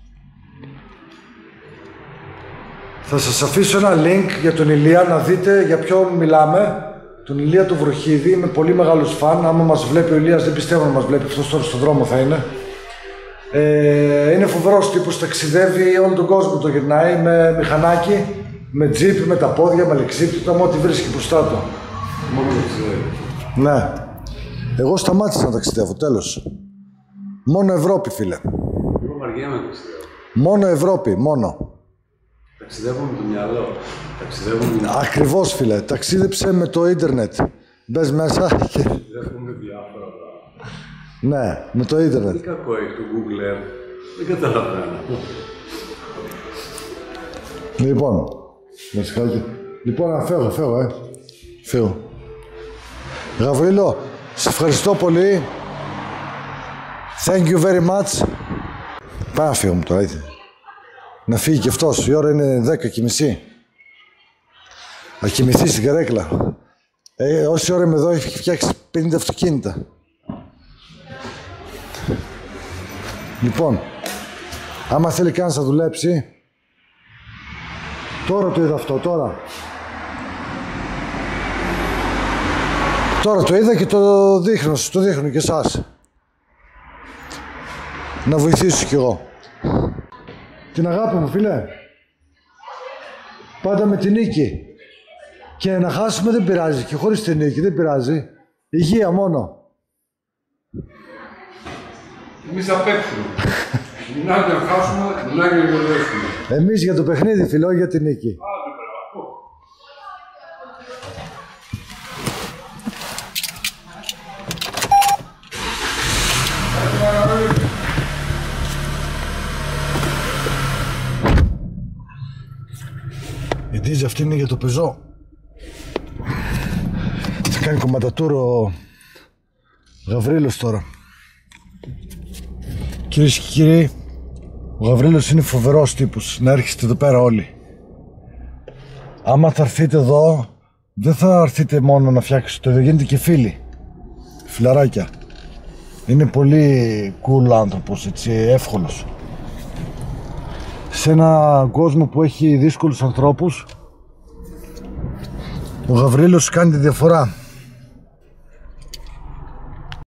Θα σας αφήσω ένα link για τον Ηλία να δείτε για ποιον μιλάμε. Τον Ηλία του Βροχίδη. Είμαι πολύ μεγάλος φαν. Άμα μας βλέπει ο Ηλίας, δεν πιστεύω να μας βλέπει. Αυτός τώρα στον δρόμο θα είναι. Ε, είναι φοβερός τύπος. Ταξιδεύει όλο τον κόσμο. Το γυρνάει με μηχανάκι, με τζιπ, με τα πόδια, με αλεξίπτωτα, με ό,τι βρίσκει μπροστά του. Μόνο ταξιδεύει. Ναι. Εγώ σταμάτησα να ταξιδεύω. Τέλος. Μόνο Ευρώπη, φίλε. Εγώ βαριέμαι να ταξιδεύω. Μόνο Ευρώπη, μόνο. Ταξιδεύω με το μυαλό. Ταξιδεύω με το... Ακριβώς, φίλε. Ταξίδεψε με το ίντερνετ. Μπες μέσα και... Ταξιδεύω με διάφορα πράγματα. Ναι, με το ίντερνετ. Τι κακό έχει το Google Earth. Δεν καταλαβαίνω. Λοιπόν, να συγχαρώ. Λοιπόν, να φεύγω, φεύγω, ε. Φεύγω. Γαβρίλο, σε ευχαριστώ πολύ. Thank you very much. Πάμε να φύγουμε τώρα, είτε. Να φύγει και αυτός. Η ώρα είναι δέκα και μισή. Να κοιμηθεί στην καρέκλα. Ε, όση ώρα είμαι εδώ έχει φτιάξει πενήντα αυτοκίνητα. Λοιπόν, άμα θέλει κανείς να δουλέψει, τώρα το είδα αυτό, τώρα. Τώρα το είδα και το δείχνω, σας το δείχνω και εσάς. Να βοηθήσω κι εγώ. Την αγάπη μου, φίλε. Πάντα με την νίκη. Και να χάσουμε δεν πειράζει, και χωρίς την νίκη δεν πειράζει. Υγεία μόνο. Εμείς θα παίξουμε. Μιλάμε να χάσουμε, μιλάμε για το δεύτερο. Εμείς για το παιχνίδι, φίλε, όχι για την νίκη. Η ντίζα αυτή είναι για το πεζό. Θα κάνει κομματατούρο ο Γαβρίλος τώρα. Κυρίες και κύριοι, ο Γαβρίλος είναι φοβερός τύπος. Να έρχεστε εδώ πέρα όλοι. Άμα θα έρθετε εδώ, δεν θα έρθετε μόνο να φτιάξετε, εδώ γίνετε και φίλοι. Φιλαράκια. Είναι πολύ cool άνθρωπος, έτσι, εύκολος. Σε ένα κόσμο που έχει δύσκολους ανθρώπους, ο Γαβρίλος κάνει τη διαφορά.